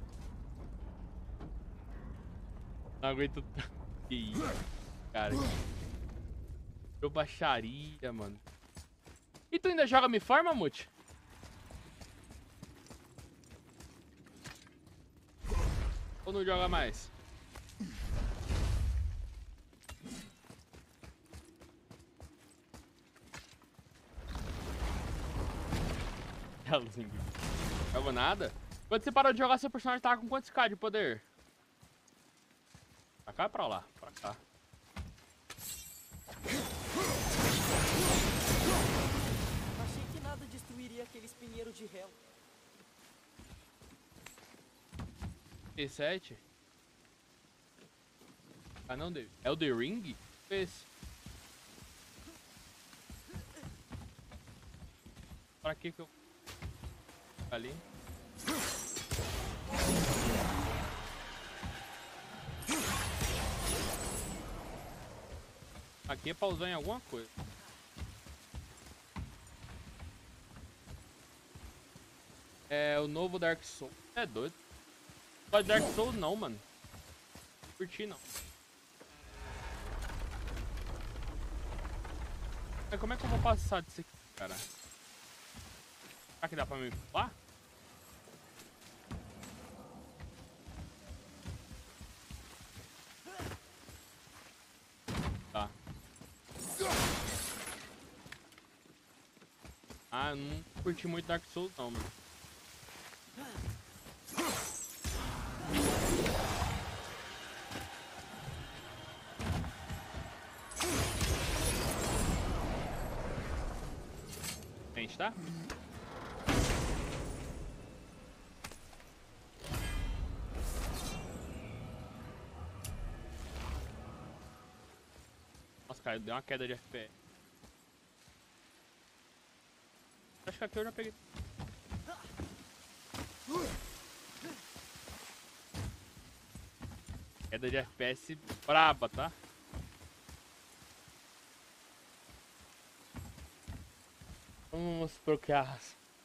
Não aguento. Que isso, cara. Eu baixaria, mano. E tu ainda joga Me For, Mamute? Ou não joga mais? Jogo nada. Quando você parou de jogar, seu personagem tava com quantos K de poder? Pra cá ou pra lá? Pra cá. Achei que nada destruiria aquele espinheiro de Hel. T sete? Ah, não, David. É o The Ring? Esse. Pra que que eu... Ali. Aqui é pra usar em alguma coisa. É o novo Dark Souls. É doido. Só Dark Souls não, mano. Não curti não. Mas como é que eu vou passar disso aqui, cara? Será que dá pra me pular? Tá. Ah, eu não curti muito Dark Souls não, mano. Gente, tá? Nossa, cara, deu uma queda de F P S. Acho que aqui eu já peguei. Queda de F P S braba, tá? Vamos procurar.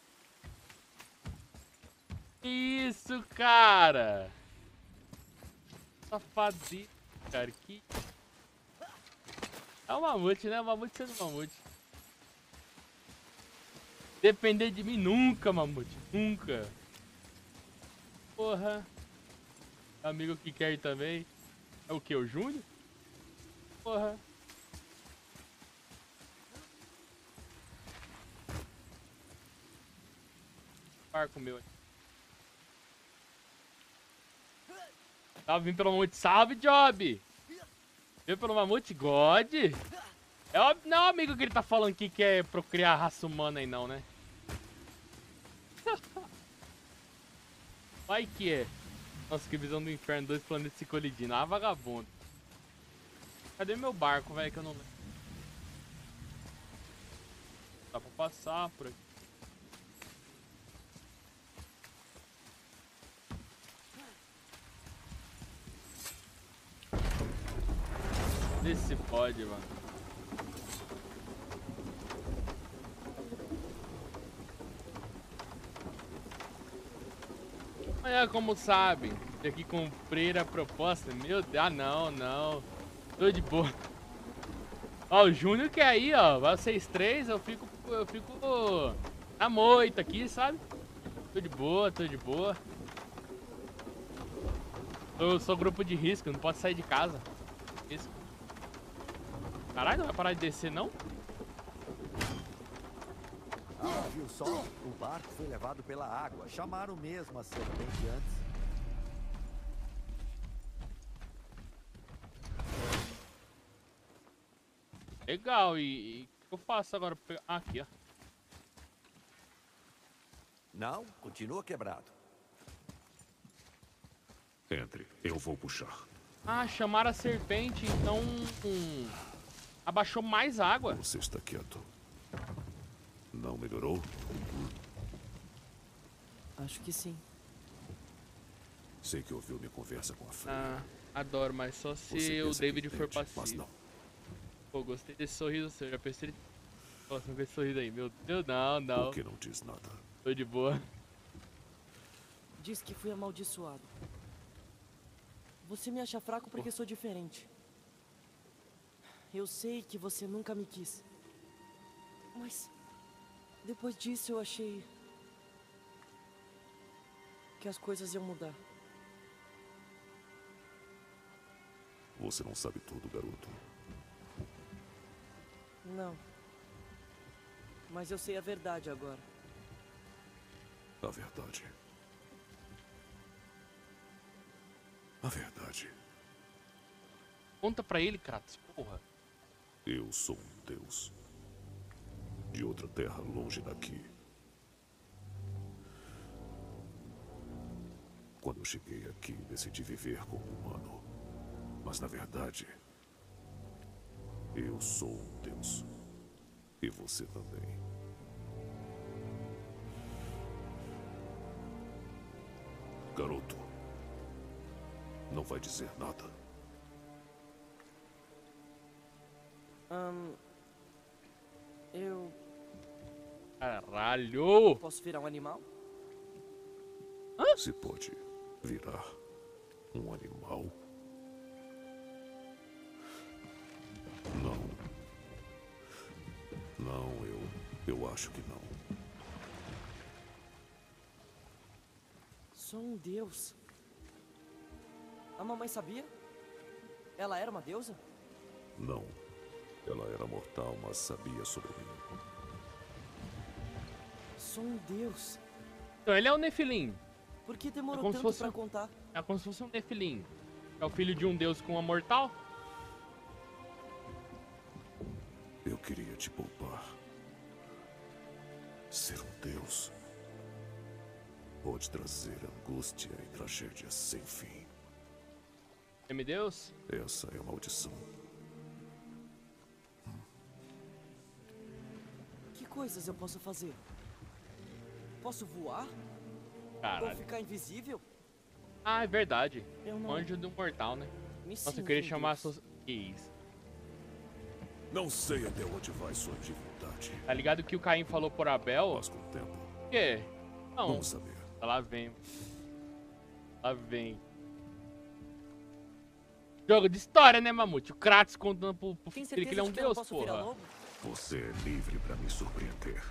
Isso, cara! Safadinho, cara. Que... É o mamute, né? O mamute sendo mamute. Depender de mim nunca, mamute. Nunca. Porra. Amigo que quer ir também. É o que? O Júnior? Porra. Barco meu. Tava vindo pelo mamute. Salve, Job! Veio pelo mamute? God? É o... Não é o amigo que ele tá falando aqui que é procriar raça humana aí não, né? Vai que é. Nossa, que visão do inferno. Dois planetas se colidindo. Ah, vagabundo. Cadê meu barco, velho? Que eu não lembro. Dá pra passar por aqui. Vê se pode, mano. Mas é como sabem, aqui cumprir a proposta. Meu Deus, ah não, não. Tô de boa. Ó, o Júnior que é aí, ó. Vocês três, eu fico. Eu fico na moita aqui, sabe? Tô de boa, tô de boa. Eu sou grupo de risco, não posso sair de casa. Risco. Caralho, não vai parar de descer, não? Ah, viu só? O barco foi levado pela água. Chamaram mesmo a serpente antes. Legal, e o que eu faço agora? Ah, aqui, ó. Não, continua quebrado. Entre, eu vou puxar. Ah, chamaram a serpente, então... Hum, abaixou mais água. Você está quieto. Não melhorou? Acho que sim. Sei que ouviu minha conversa com a Freya. Ah, adoro, mas só se Você o pensa David que for entende, passivo. mas não. Pô, gostei desse sorriso seu, já pensei... Nossa, não esse sorriso aí, meu Deus, não, não. Por que não diz nada? Tô de boa. Diz que fui amaldiçoado. Você me acha fraco porque sou diferente. Eu sei que você nunca me quis. Mas... depois disso eu achei... que as coisas iam mudar. Você não sabe tudo, garoto. Não. Mas eu sei a verdade agora. A verdade. A verdade. Conta pra ele, Kratos, porra. Eu sou um deus. De outra terra longe daqui. Quando eu cheguei aqui, decidi viver como humano. Mas na verdade, eu sou um deus. E você também. Garoto, não vai dizer nada. Ahn... eu... Caralho! Posso virar um animal? Hã? Se pode virar um animal? Não. Não, eu... eu acho que não. Sou um deus. A mamãe sabia? Ela era uma deusa? Não. Ela era mortal, mas sabia sobre mim. Sou um deus. Então ele é um Nefilim. Por que É demorou como se tanto fosse pra um- contar? É como se fosse um Nefilim. É o filho de um deus com uma mortal? Eu queria te poupar. Ser um deus pode trazer angústia e tragédia sem fim. Semideus? Essa é a maldição. Que coisas eu posso fazer? Posso voar? Ou Caralho. ficar invisível? Ah, é verdade. Eu não- Um anjo do mortal, né? Me Nossa, eu sinto queria um chamar... deus. So... Que isso? Não sei até onde vai sua divindade. Tá ligado que o Caim falou por Abel? Mas com o tempo, O quê? Não. vamos saber. Lá vem. Lá vem. Jogo de história, né, Mamute? O Kratos contando pro, pro Tem filho dele que ele é certeza um de que eu não deus, posso virar porra. lobo? Você é livre pra me surpreender.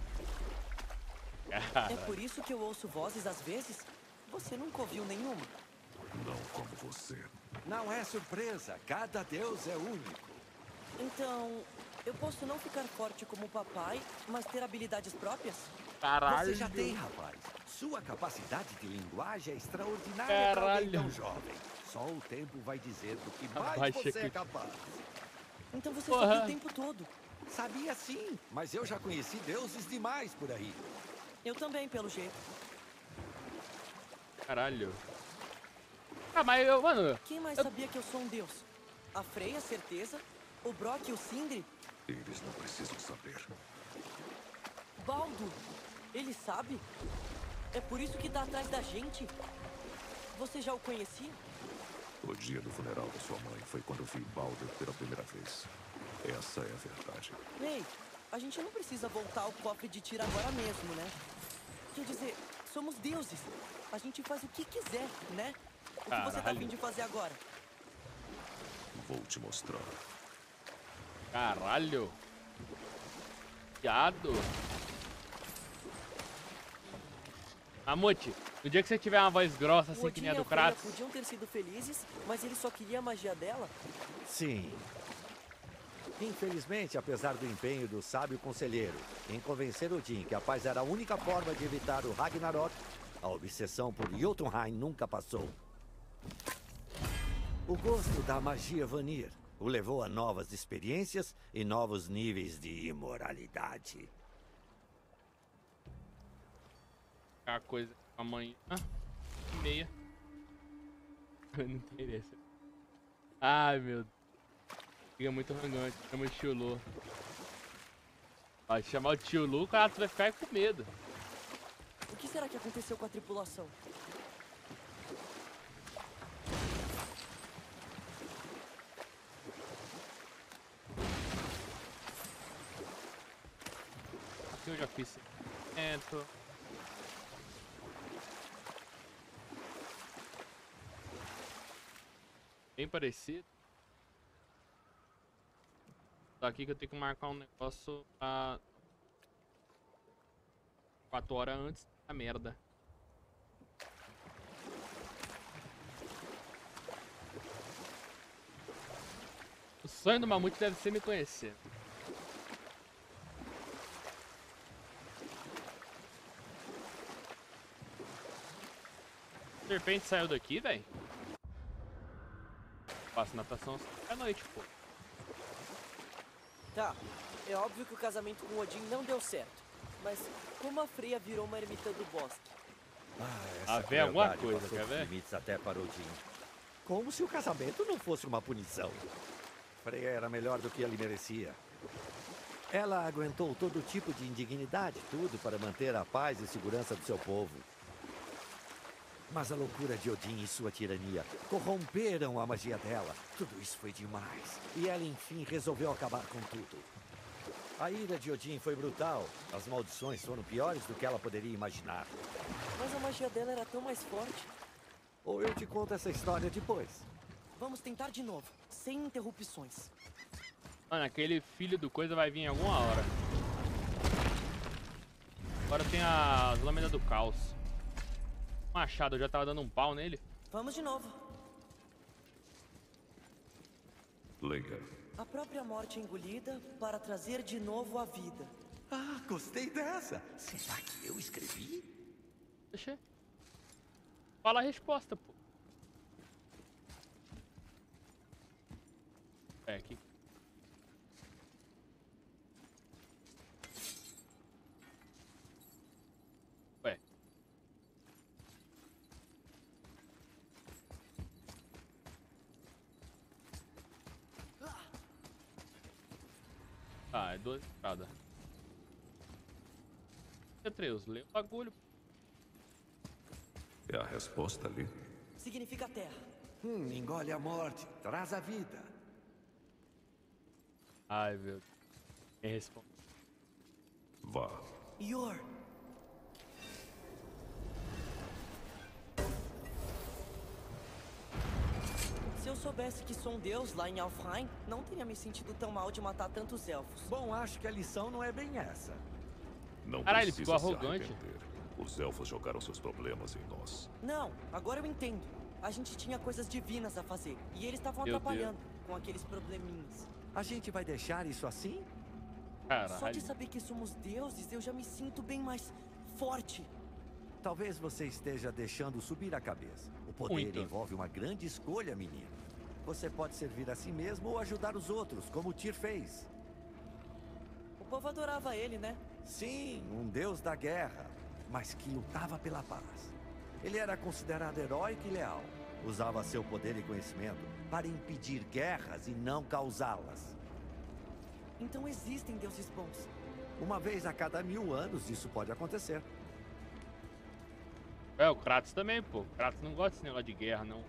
É por isso que eu ouço vozes às vezes? Você nunca ouviu nenhuma? Não como você. Não é surpresa. Cada deus é único. Então, eu posso não ficar forte como o papai, mas ter habilidades próprias? Caralho. Você já tem, rapaz. Sua capacidade de linguagem é extraordinária para Caralho. alguém tão jovem. Só o tempo vai dizer do que mais Vai você checar. é capaz. Então você Porra. sabia o tempo todo. Sabia sim, mas eu já conheci deuses demais por aí. Eu também, pelo jeito. Caralho. Ah, mas eu, mano... Quem mais Eu- sabia que eu sou um deus? A Freya, certeza? O Brock e o Sindri? Eles não precisam saber. Baldo! Ele sabe? É por isso que tá atrás da gente? Você já o conhecia? O dia do funeral da sua mãe foi quando vi Baldur pela primeira vez. Essa é a verdade. Ei, a gente não precisa voltar ao cofre de tiro agora mesmo, né? Quer dizer, somos deuses. A gente faz o que quiser, né? O que você tá Caralho. afim de fazer agora? Vou te mostrar. Caralho. Viado. Mamute, no dia que você tiver uma voz grossa assim O que Odin nem a e do a Freya Kratos... podiam ter sido felizes, mas ele só queria a magia dela? Sim. Infelizmente, apesar do empenho do sábio conselheiro em convencer Odin que a paz era a única forma de evitar o Ragnarok, a obsessão por Jotunheim nunca passou. O gosto da magia Vanir o levou a novas experiências e novos níveis de imoralidade. A coisa com a mãe... Ah, meia. Não interessa. Ai, meu Deus. Fica muito arrogante, chama o tio Lu. Vai chamar o tio Lu, o cara vai ficar com medo. O que será que aconteceu com a tripulação? Aqui eu já fiz cento. Bem parecido. Só aqui que eu tenho que marcar um negócio pra... quatro horas antes da merda. O sonho do Mamute deve ser me conhecer. serpente saiu daqui, velho? Faço natação à noite, pô. Tá, é óbvio que o casamento com Odin não deu certo. Mas como a Freya virou uma ermita do bosque? Ah, Ah, vê alguma coisa, quer ver? Limites até para Odin. Como se o casamento não fosse uma punição. Freya era melhor do que ele merecia. Ela aguentou todo tipo de indignidade, tudo para manter a paz e segurança do seu povo. Mas a loucura de Odin e sua tirania corromperam a magia dela. Tudo isso foi demais. E ela, enfim, resolveu acabar com tudo. A ira de Odin foi brutal. As maldições foram piores do que ela poderia imaginar. Mas a magia dela era tão mais forte. Ou eu te conto essa história depois. Vamos tentar de novo, sem interrupções. Mano, aquele filho do coisa vai vir em alguma hora. Agora tem as lâminas do caos. Machado, eu já tava dando um pau nele. Vamos de novo. Leia. A própria morte é engolida para trazer de novo a vida. Ah, gostei dessa. Será que eu escrevi? Deixa. Fala a resposta, pô. É, aqui. Ué. Ah, é duas entradas. Atreus, lê o bagulho. É a resposta ali? Significa terra. Hum, engole a morte, traz a vida. Ai, meu. Quem responde? Vá. Yor. Se eu soubesse que sou um deus lá em Alfheim, não teria me sentido tão mal de matar tantos elfos. Bom, acho que a lição não é bem essa. Não Caralho, ele precisa ficou se arrogante. arrepender. Os elfos jogaram seus problemas em nós. Não, agora eu entendo. A gente tinha coisas divinas a fazer. E eles estavam Meu atrapalhando com aqueles probleminhas. A gente vai deixar isso assim? Caralho. Só de saber que somos deuses, eu já me sinto bem mais forte. Talvez você esteja deixando subir a cabeça. O poder Muito. envolve uma grande escolha, menino. Você pode servir a si mesmo ou ajudar os outros, como o Tyr fez. O povo adorava ele, né? Sim, um deus da guerra, mas que lutava pela paz. Ele era considerado heróico e leal. Usava seu poder e conhecimento para impedir guerras e não causá-las. Então existem deuses bons. Uma vez a cada mil anos isso pode acontecer. É, o Kratos também, pô. O Kratos não gosta desse negócio de guerra, não.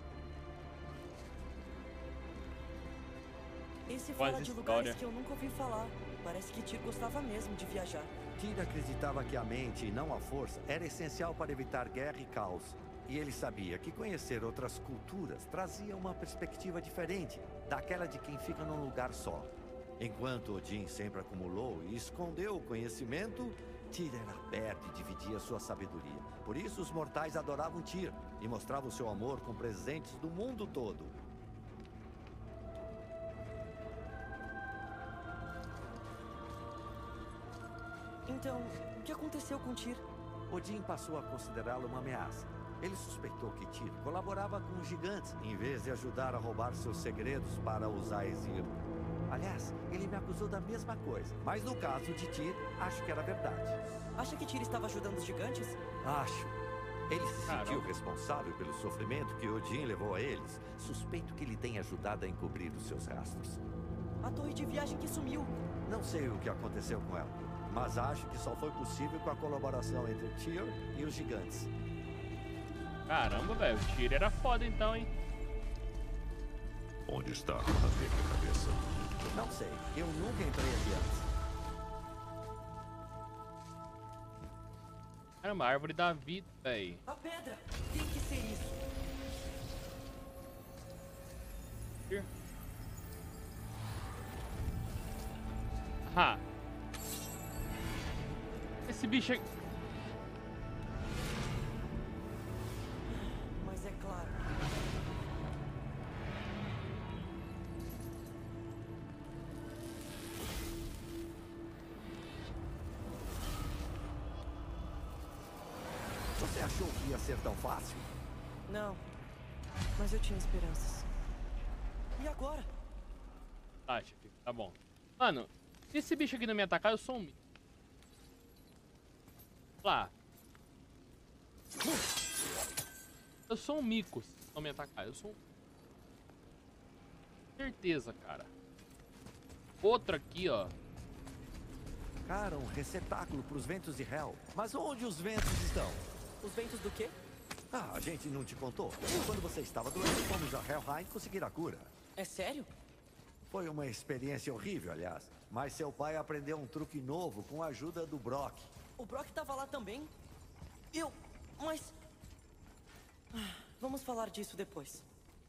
Esse Quase fala de história. lugares que eu nunca ouvi falar. Parece que Tyr gostava mesmo de viajar. Tyr acreditava que a mente e não a força era essencial para evitar guerra e caos. E ele sabia que conhecer outras culturas trazia uma perspectiva diferente daquela de quem fica num lugar só. Enquanto Odin sempre acumulou e escondeu o conhecimento, Tyr era aberto e dividia sua sabedoria. Por isso os mortais adoravam Tyr e mostravam seu amor com presentes do mundo todo. Então, o que aconteceu com Tyr? Odin passou a considerá-lo uma ameaça. Ele suspeitou que Tyr colaborava com os gigantes, em vez de ajudar a roubar seus segredos para os Aesir. Aliás, ele me acusou da mesma coisa, mas no caso de Tyr, acho que era verdade. Acha que Tyr estava ajudando os gigantes? Acho. Ele se sentiu Caramba. responsável pelo sofrimento que Odin levou a eles. Suspeito que ele tenha ajudado a encobrir os seus rastros. A torre de viagem que sumiu. Não sei o que aconteceu com ela, mas acho que só foi possível com a colaboração entre Tyr e os gigantes. Caramba, velho. O Tyr era foda então, hein? Onde está a minha cabeça? Não sei, eu nunca entrei aqui antes. Caramba, árvore da vida, velho. A pedra! Tem que ser isso. Tyr. Ah. Esse bicho aqui. Mas é claro. Você achou que ia ser tão fácil? Não. Mas eu tinha esperanças. E agora? Tá, chefe. Tá bom. Mano, se esse bicho aqui não me atacar, eu sou um mico. Lá. Eu sou um mico se não me atacar. Eu sou um... Certeza, cara. Outro aqui, ó. Cara, um receptáculo para os ventos de Hell. Mas onde os ventos estão? Os ventos do quê? Ah, a gente não te contou. Quando você estava doente, fomos a Helheim conseguir a cura. É sério? Foi uma experiência horrível, aliás. Mas seu pai aprendeu um truque novo com a ajuda do Brock. O Brock tava lá também? Eu... Mas... Ah, vamos falar disso depois.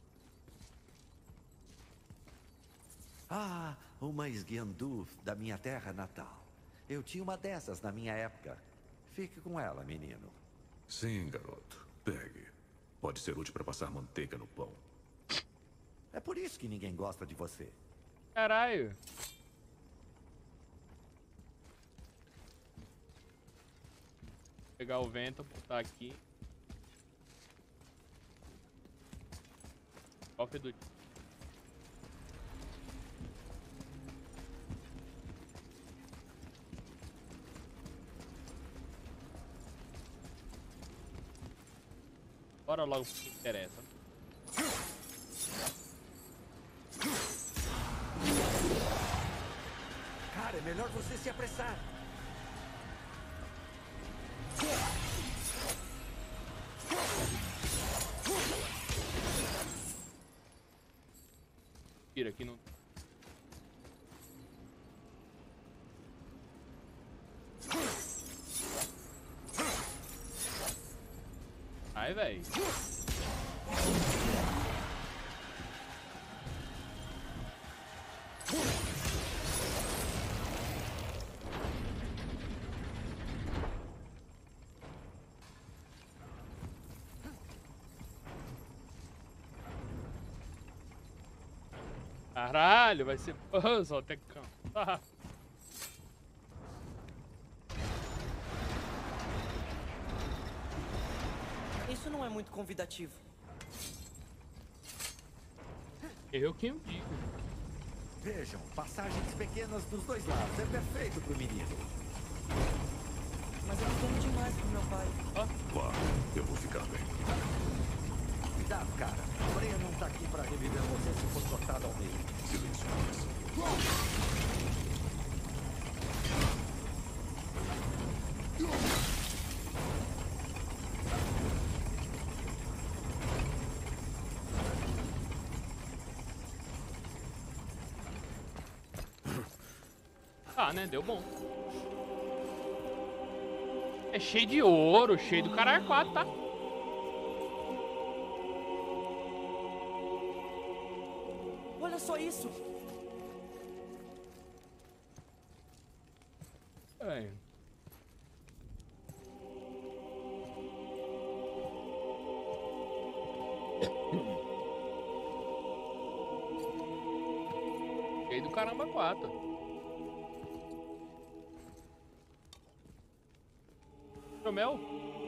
Ah, uma Sgianduf da minha terra natal. Eu tinha uma dessas na minha época. Fique com ela, menino. Sim, garoto. Pegue. Pode ser útil para passar manteiga no pão. É por isso que ninguém gosta de você. Caralho. Vou pegar o vento, botar aqui. Cofre do... Bora logo pro que interessa. Cara, é melhor você se apressar. Tira aqui no... Ai, véi. Caralho, vai ser puzzle até cansar. Isso não é muito convidativo. Eu quem eu digo. Vejam, passagens pequenas dos dois lados. É perfeito pro menino. Mas eu entendo demais pro meu pai. Vá, eu vou ficar bem. Cuidado, cara. A Freya não tá aqui pra reviver você se for cortado ao meio. Silêncio. Ah, né? Deu bom. É cheio de ouro, cheio do caralho quatro, tá? Olha só isso. É. Cheio do caramba quatro. Mel?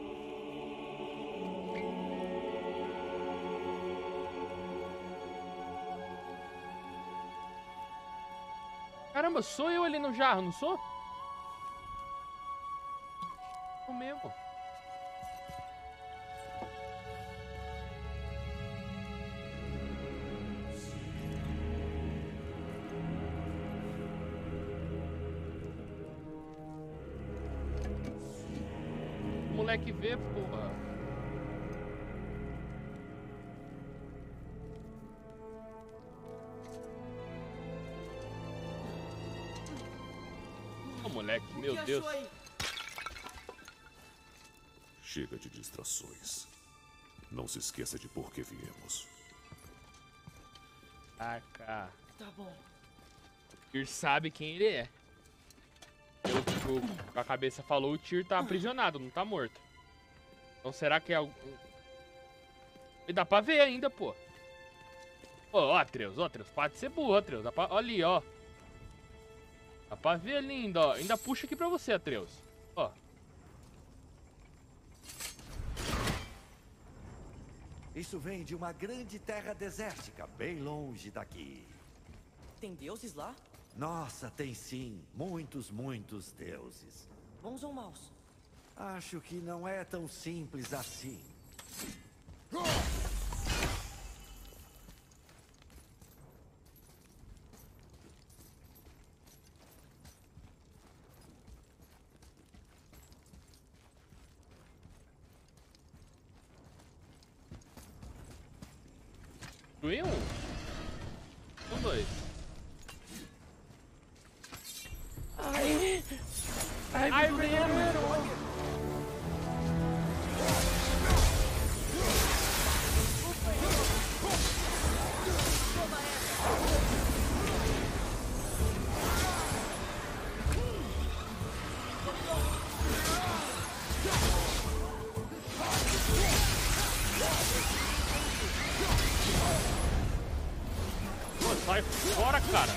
Caramba, sou eu ali no jarro, não sou? Sou mesmo. Moleque vê, porra. Ô, moleque, meu Deus. Chega de distrações. Não se esqueça de por que viemos. Ah, cara. Tá bom. Tyr sabe quem ele é. Pelo que a cabeça falou, o Tyr tá aprisionado, não tá morto. Então será que é algo... E dá pra ver ainda, pô. Ó, ó, Atreus, ó, Atreus, pode ser burro, Atreus. Dá pra... Olha ali, ó. Dá pra ver ali ainda, ó. Ainda puxa aqui pra você, Atreus. Ó. Isso vem de uma grande terra desértica, bem longe daqui. Tem deuses lá? Nossa, tem sim. Muitos, muitos deuses. Bons ou maus? Acho que não é tão simples assim. Destruiu um? São dois. Ai! Ai, Ai, primeiro! Pô, sai fora, cara.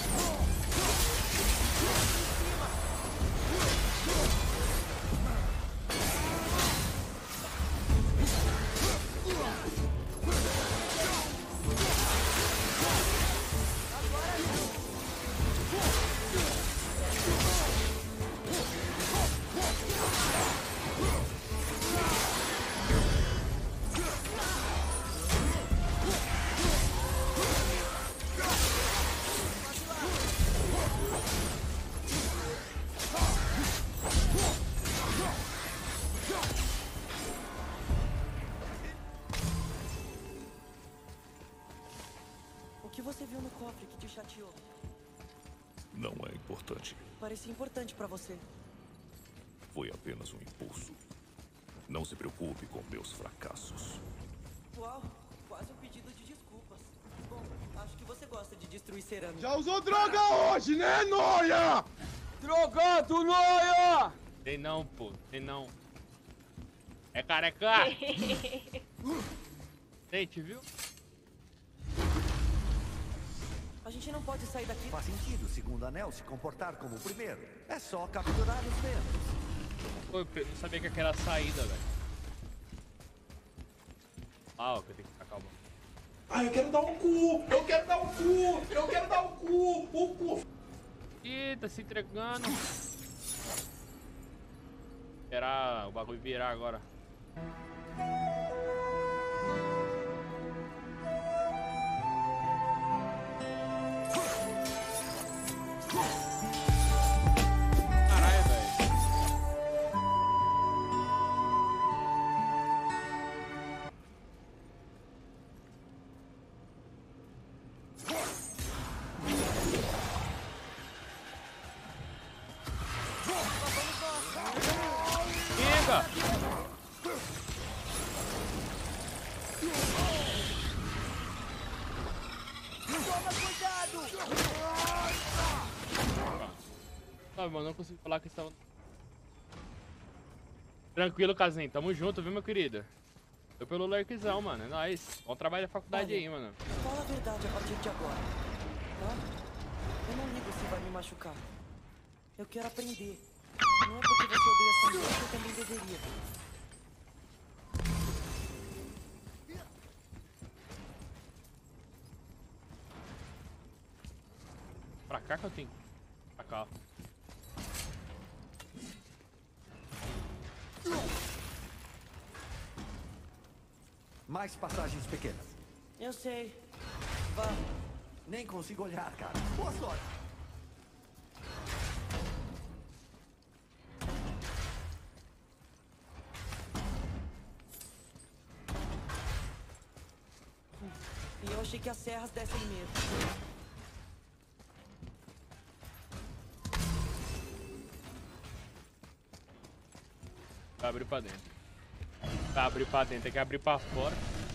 O que você viu no cofre que te chateou? Não é importante. Parecia importante pra você. Foi apenas um impulso. Não se preocupe com meus fracassos. Uau, quase um pedido de desculpas. Bom, acho que você gosta de destruir cerâmica. Já usou droga hoje, né, Noia? Drogado, Noia! Tem não, pô. Tem não. É careca. Gente, viu? A gente não pode sair daqui. Faz sentido, segundo anel, se comportar como o primeiro. É só capturar os ventos. Pô, eu não sabia que aquela era a saída, velho. Ah, ó, que eu tenho que ficar calmo. Ai, eu quero dar um cu! Eu quero dar um cu! Eu quero dar um cu! O cu! Ih, tá se entregando. Esperar o bagulho virar agora. Caralho, velho. Chega! Toma cuidado! Sabe, mano, não consigo falar que estava. Tranquilo, Casim. Tamo junto, viu, meu querido? Eu pelo Lurkzão, mano. É nóis. Bom trabalho da faculdade. Olha, aí, mano. Fala a verdade a partir de agora, tá? Eu não ligo se vai me machucar. Eu quero aprender. Não é porque você odeia sangue que eu também deveria. Pra cá que eu tenho. Pra cá. Mais passagens pequenas. Eu sei. Vá. Nem consigo olhar, cara. Boa sorte. E eu achei que as serras dessem medo. Vai abrir pra dentro. Vai abrir pra dentro, tem que abrir pra fora.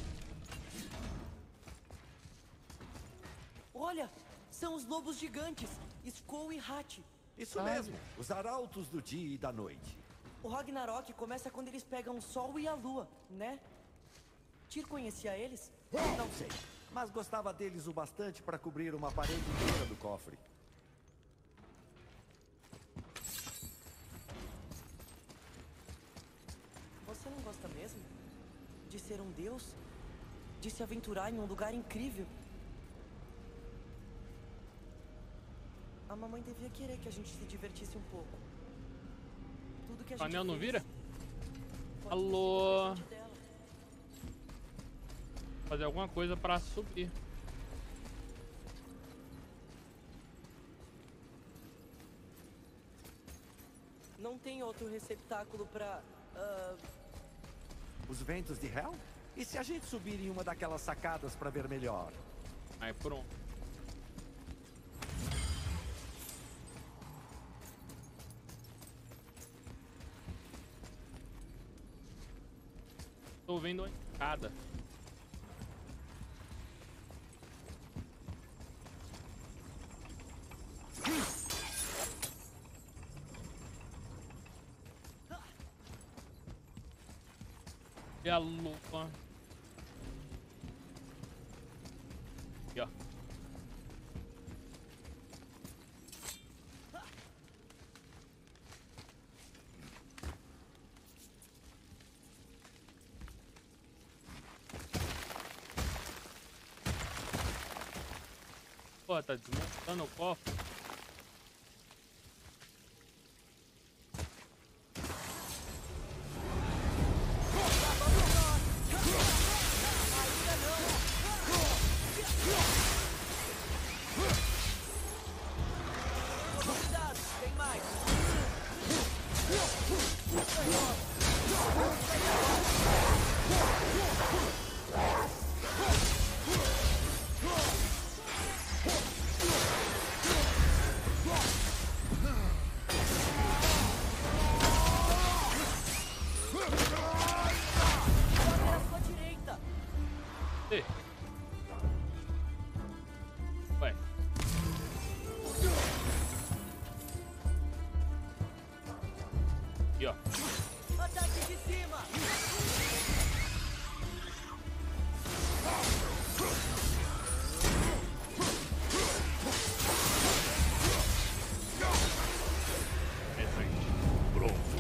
Olha, são os lobos gigantes, Skull e Hat. Isso mesmo. Os arautos do dia e da noite. O Ragnarok começa quando eles pegam o sol e a lua, né? Tyr conhecia eles? Não sei, mas gostava deles o bastante para cobrir uma parede inteira do cofre. Você não gosta mesmo? De ser um deus de se aventurar em um lugar incrível. A mamãe devia querer que a gente se divertisse um pouco. Tudo que a O gente anel não fez vira? pode Alô? ter sido presente dela. Fazer alguma coisa pra subir. Não tem outro receptáculo pra... ah, Os ventos de Hell? E se a gente subir em uma daquelas sacadas pra ver melhor? Aí pronto. Tô vendo uma escada. E a lupa. Aqui, ó. Pô, tá desmontando o cofre. Cuidado, tem mais. Olha à sua direita. Ih. Ué. Aqui, ó. Ataque de cima. Excelente. Pronto.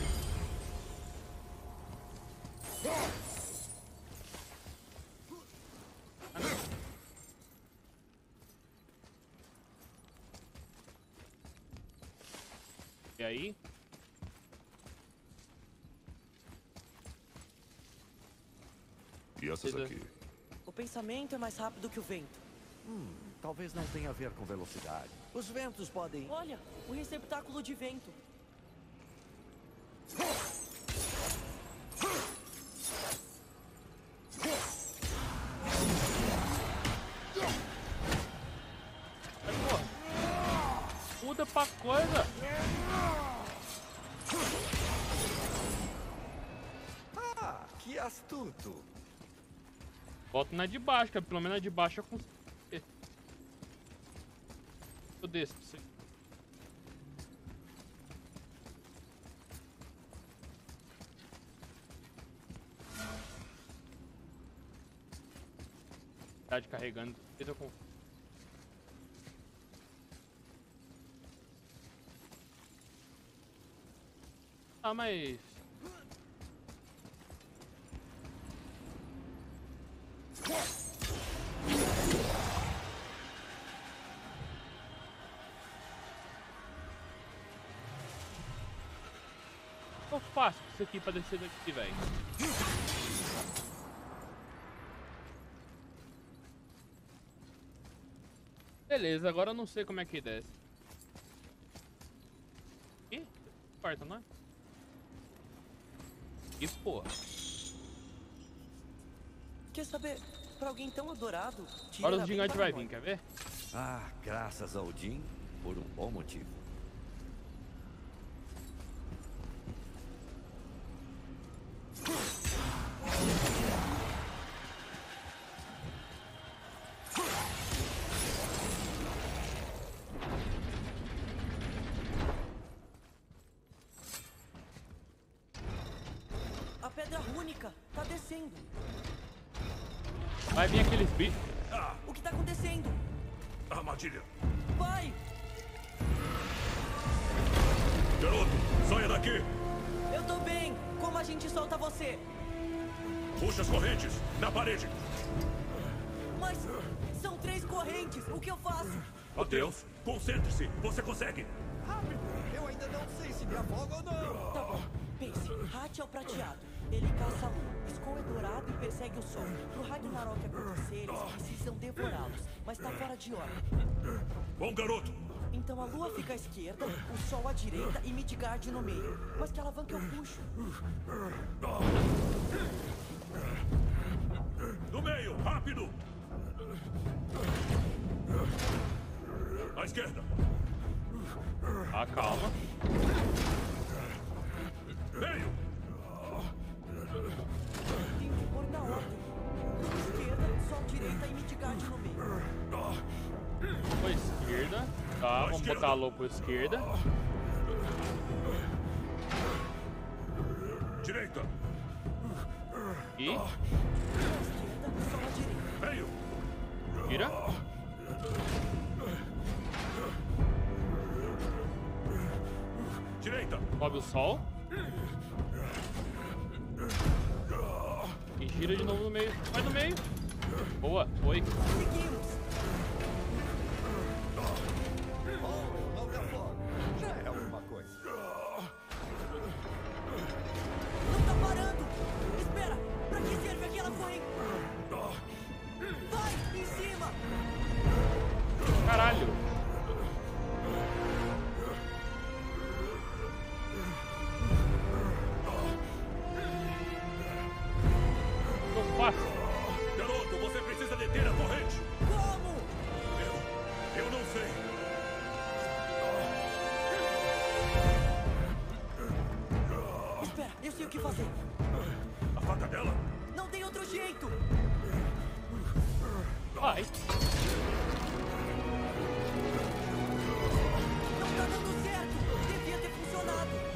E aí? E essas Beleza. aqui? O pensamento é mais rápido que o vento. Hum, talvez não tenha a ver com velocidade. Os ventos podem... Olha, o receptáculo de vento. Mas, porra. Muda pra coisa. Ah, que astuto. Bota na de baixo, que pelo menos na de baixo eu consigo ver. Eu desço pra você. Tá de carregando. Eu com... Ah, mas... Eu faço isso aqui pra descer daqui, velho. Beleza, agora eu não sei como é que desce. Ih, quarta, não é? Que porra. Quer saber, pra alguém tão adorado... Agora tira o bem gigante para vai nós. vir, quer ver? Ah, graças ao Jin, por um bom motivo. A pedra rúnica tá descendo. Vai vir aqueles bichos. O que tá acontecendo? Armadilha. Vai! Garoto, saia daqui. Eu tô bem. Como a gente solta você? Puxa as correntes. Na parede. Mas são três correntes. O que eu faço? Adeus. Concentre-se. Você consegue. Rápido! Eu ainda não sei se me afogo ou não. Tá bom. Pense, Hat é o prateado. Ele caça a lua. Skull é dourado e persegue o sol. Pro Ragnarok acontecer, eles precisam devorá-los. Mas tá fora de hora. Bom, garoto. Então a lua fica à esquerda, o sol à direita e Midgard no meio. Mas que alavanca eu puxo? No meio, rápido! À esquerda. Ah, calma. Meio. Tem que pôr na ordem. Lua esquerda, sol direita e Midgard no meio. Pra esquerda. Tá, vamos botar a lua pra esquerda. Direita. E? Lua esquerda, sol à direita. Meio. Vira. Direita. Sobe o sol. E gira de novo no meio. Vai no meio. Boa, foi. Seguimos. Oh, não me afogo. Já é alguma coisa. Não tá parando. Espera. Pra que serve aquela corrente? Vai, em cima. Caralho. Eu faço. Garoto, você precisa deter a corrente. Como? Eu... eu não sei. Espera, eu sei o que fazer. A faca dela? Não tem outro jeito. Vai. Não tá dando certo. Devia ter funcionado.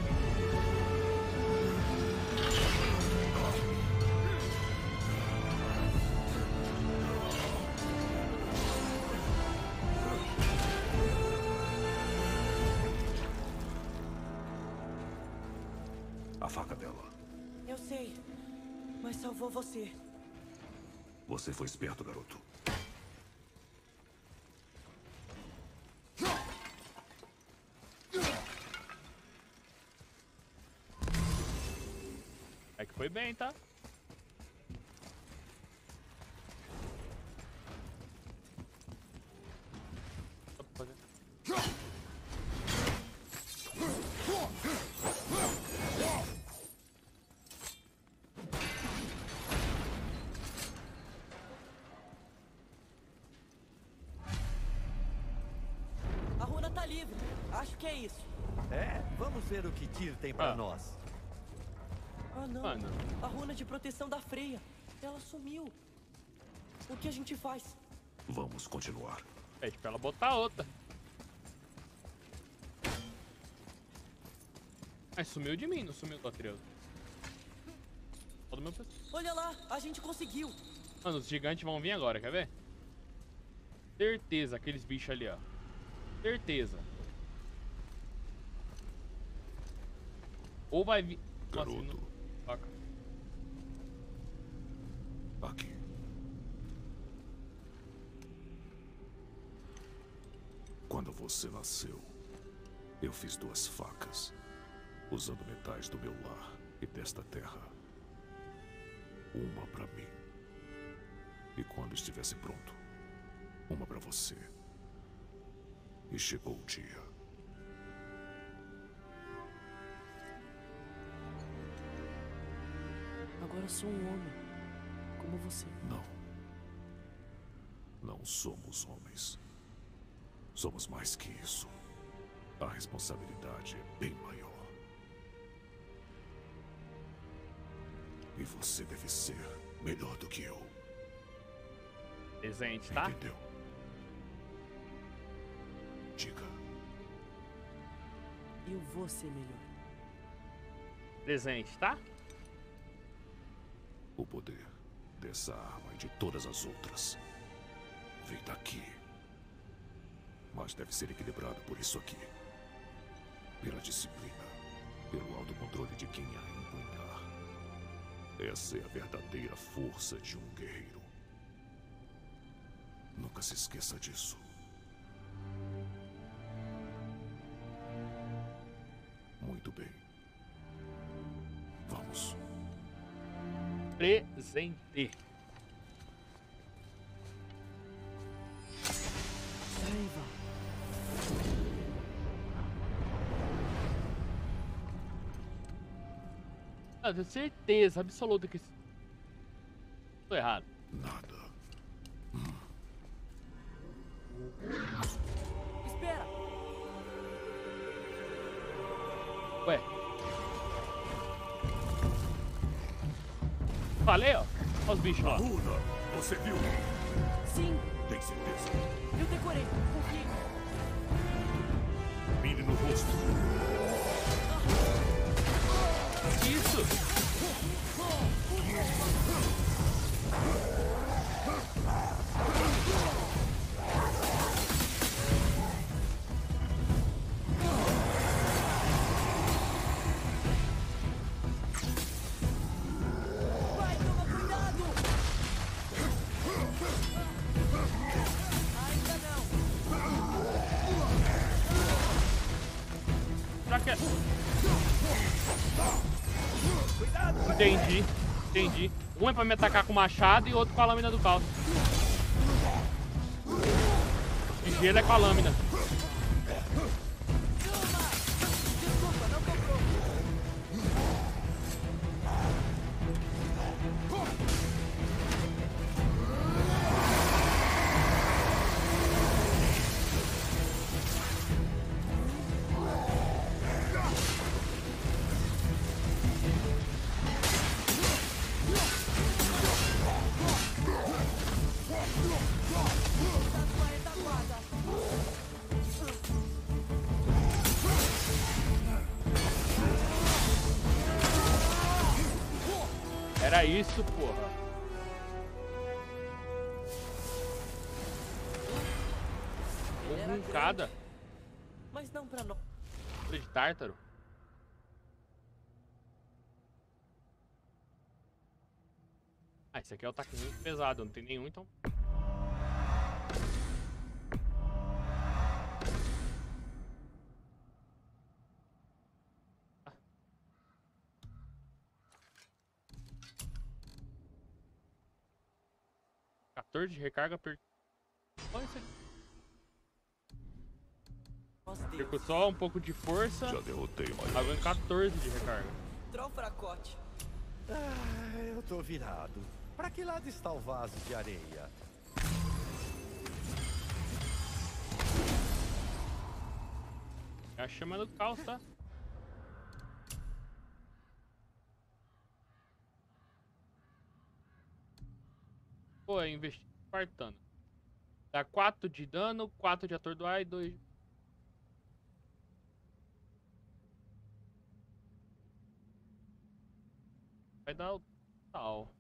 A faca dela. Eu sei, mas salvou você. Você foi esperto, garoto. É que foi bem, tá? Só pra fazer. A runa tá livre. Acho que é isso. É, vamos ver o que Tyr tem pra Ah. nós. Ah, não. Mano. A runa de proteção da Freya. Ela sumiu. O que a gente faz? Vamos continuar. Pede pra ela botar outra. Mas sumiu de mim, não sumiu do Atreus. Só do meu pessoal. Olha lá, a gente conseguiu. Mano, os gigantes vão vir agora, quer ver? Certeza, aqueles bichos ali, ó. Certeza. Ou vai vir... Nossa, Garoto. não- Faca. Aqui. Quando você nasceu, eu fiz duas facas, usando metais do meu lar e desta terra. Uma pra mim. E quando estivesse pronto, uma pra você. E chegou o dia. Agora sou um homem. Como você. Não. Não somos homens. Somos mais que isso. A responsabilidade é bem maior. E você deve ser melhor do que eu. Presente, tá? Entendeu? Diga. Eu vou ser melhor. Presente, tá? O poder dessa arma e de todas as outras vem daqui. Mas deve ser equilibrado por isso aqui. Pela disciplina. Pelo autocontrole de quem a empunhar. Essa é a verdadeira força de um guerreiro. Nunca se esqueça disso. Muito bem. Vamos. Presente. Saiva. Eu tenho certeza absoluta que isso... Tô errado. Nada. Espera! Ué. Falei, ó. Olha os bichos lá. Luna, você viu? Sim, Tem certeza? eu decorei. Confia em mim. Mire no rosto. Isso. Vai, toma cuidado! Ainda não. Será que é... Entendi, entendi. Um é pra me atacar com o machado e outro com a lâmina do caos. De gelo é com a lâmina. Desculpa, não comprou. Tá sua retaguarda. Era isso, porra. Era Um cada. grande, mas não pra nós. De tártaro. Ah, esse aqui é o ataque muito pesado, não tem nenhum, então. Ah. quatorze de recarga per... Olha isso aqui. Nossa, Deus. Perco só um pouco de força. Já derrotei mais. Agora em quatorze de recarga. Troll fracote. Ah, eu tô virado. Pra que lado está o vaso de areia? É a chama do caos, tá? Pô, é investir espartano. Dá quatro de dano, quatro de atordoar e dois. Vai dar o tal.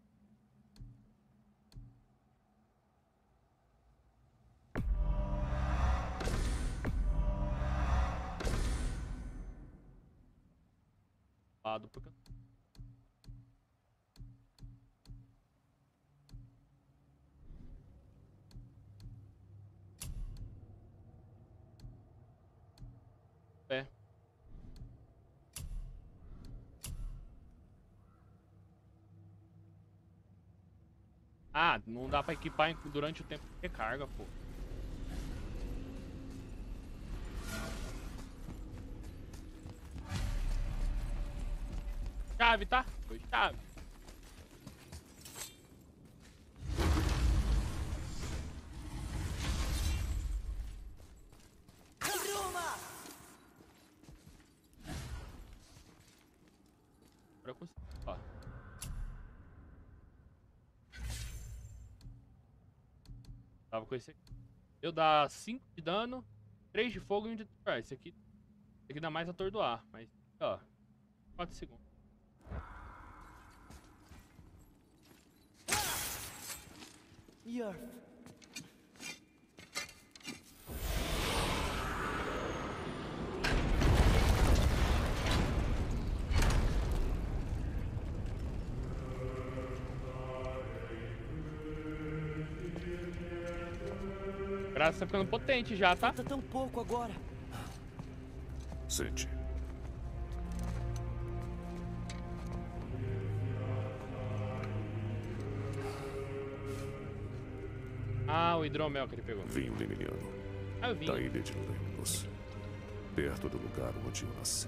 Lado porque é. Ah, não dá pra equipar durante o tempo de recarga, pô. Chave, tá? Foi chave. Ruma! Agora eu consigo. Ó. Tava com esse aqui. Eu dá cinco de dano, três de fogo e um de atordoar. Esse aqui, esse aqui dá mais atordoar, mas ó, quatro segundos. Yerf. braço tá ficando potente já, tá? Falta tão pouco agora. Sente. Ah, o hidromel que ele pegou. Vinho lemiliano. Ah, eu vi. Da ilha de Lemnos. Perto do lugar onde eu nasci.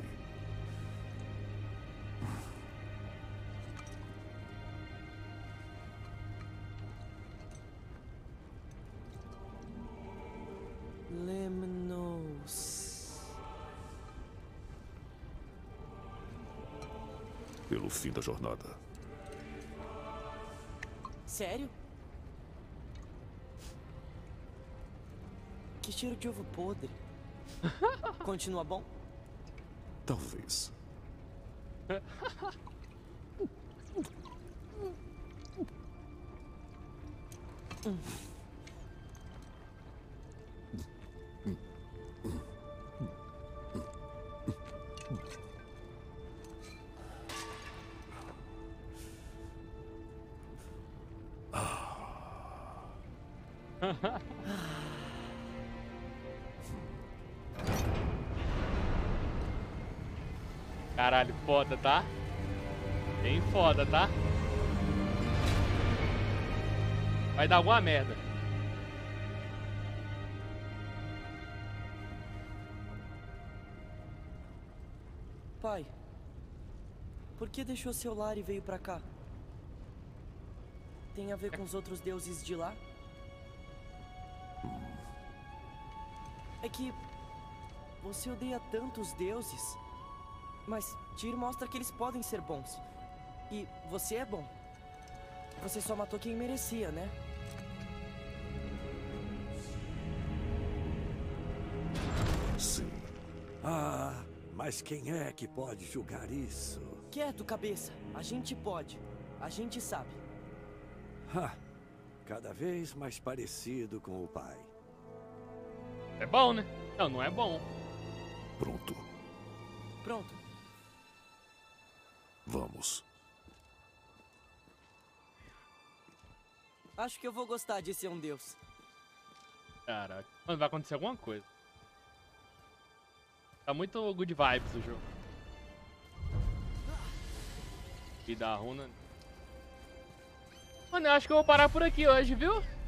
Lemnos. Pelo fim da jornada. Sério? Que cheiro de ovo podre. Continua bom? Talvez. Hum. Caralho, foda, tá? Bem foda, tá? Vai dar alguma merda. Pai, por que deixou seu lar e veio pra cá? Tem a ver com os outros deuses de lá? É que você odeia tantos deuses, mas Tyr mostra que eles podem ser bons. E você é bom. Você só matou quem merecia, né? Sim. Ah, mas quem é que pode julgar isso? Quieto, cabeça. A gente pode. A gente sabe. Ha, cada vez mais parecido com o pai. É bom, né? Não, não é bom. Pronto. Pronto. Vamos. Acho que eu vou gostar de ser um deus. Caraca. Mano, vai acontecer alguma coisa. Tá muito good vibes o jogo. E da runa. Mano, eu acho que eu vou parar por aqui hoje, viu?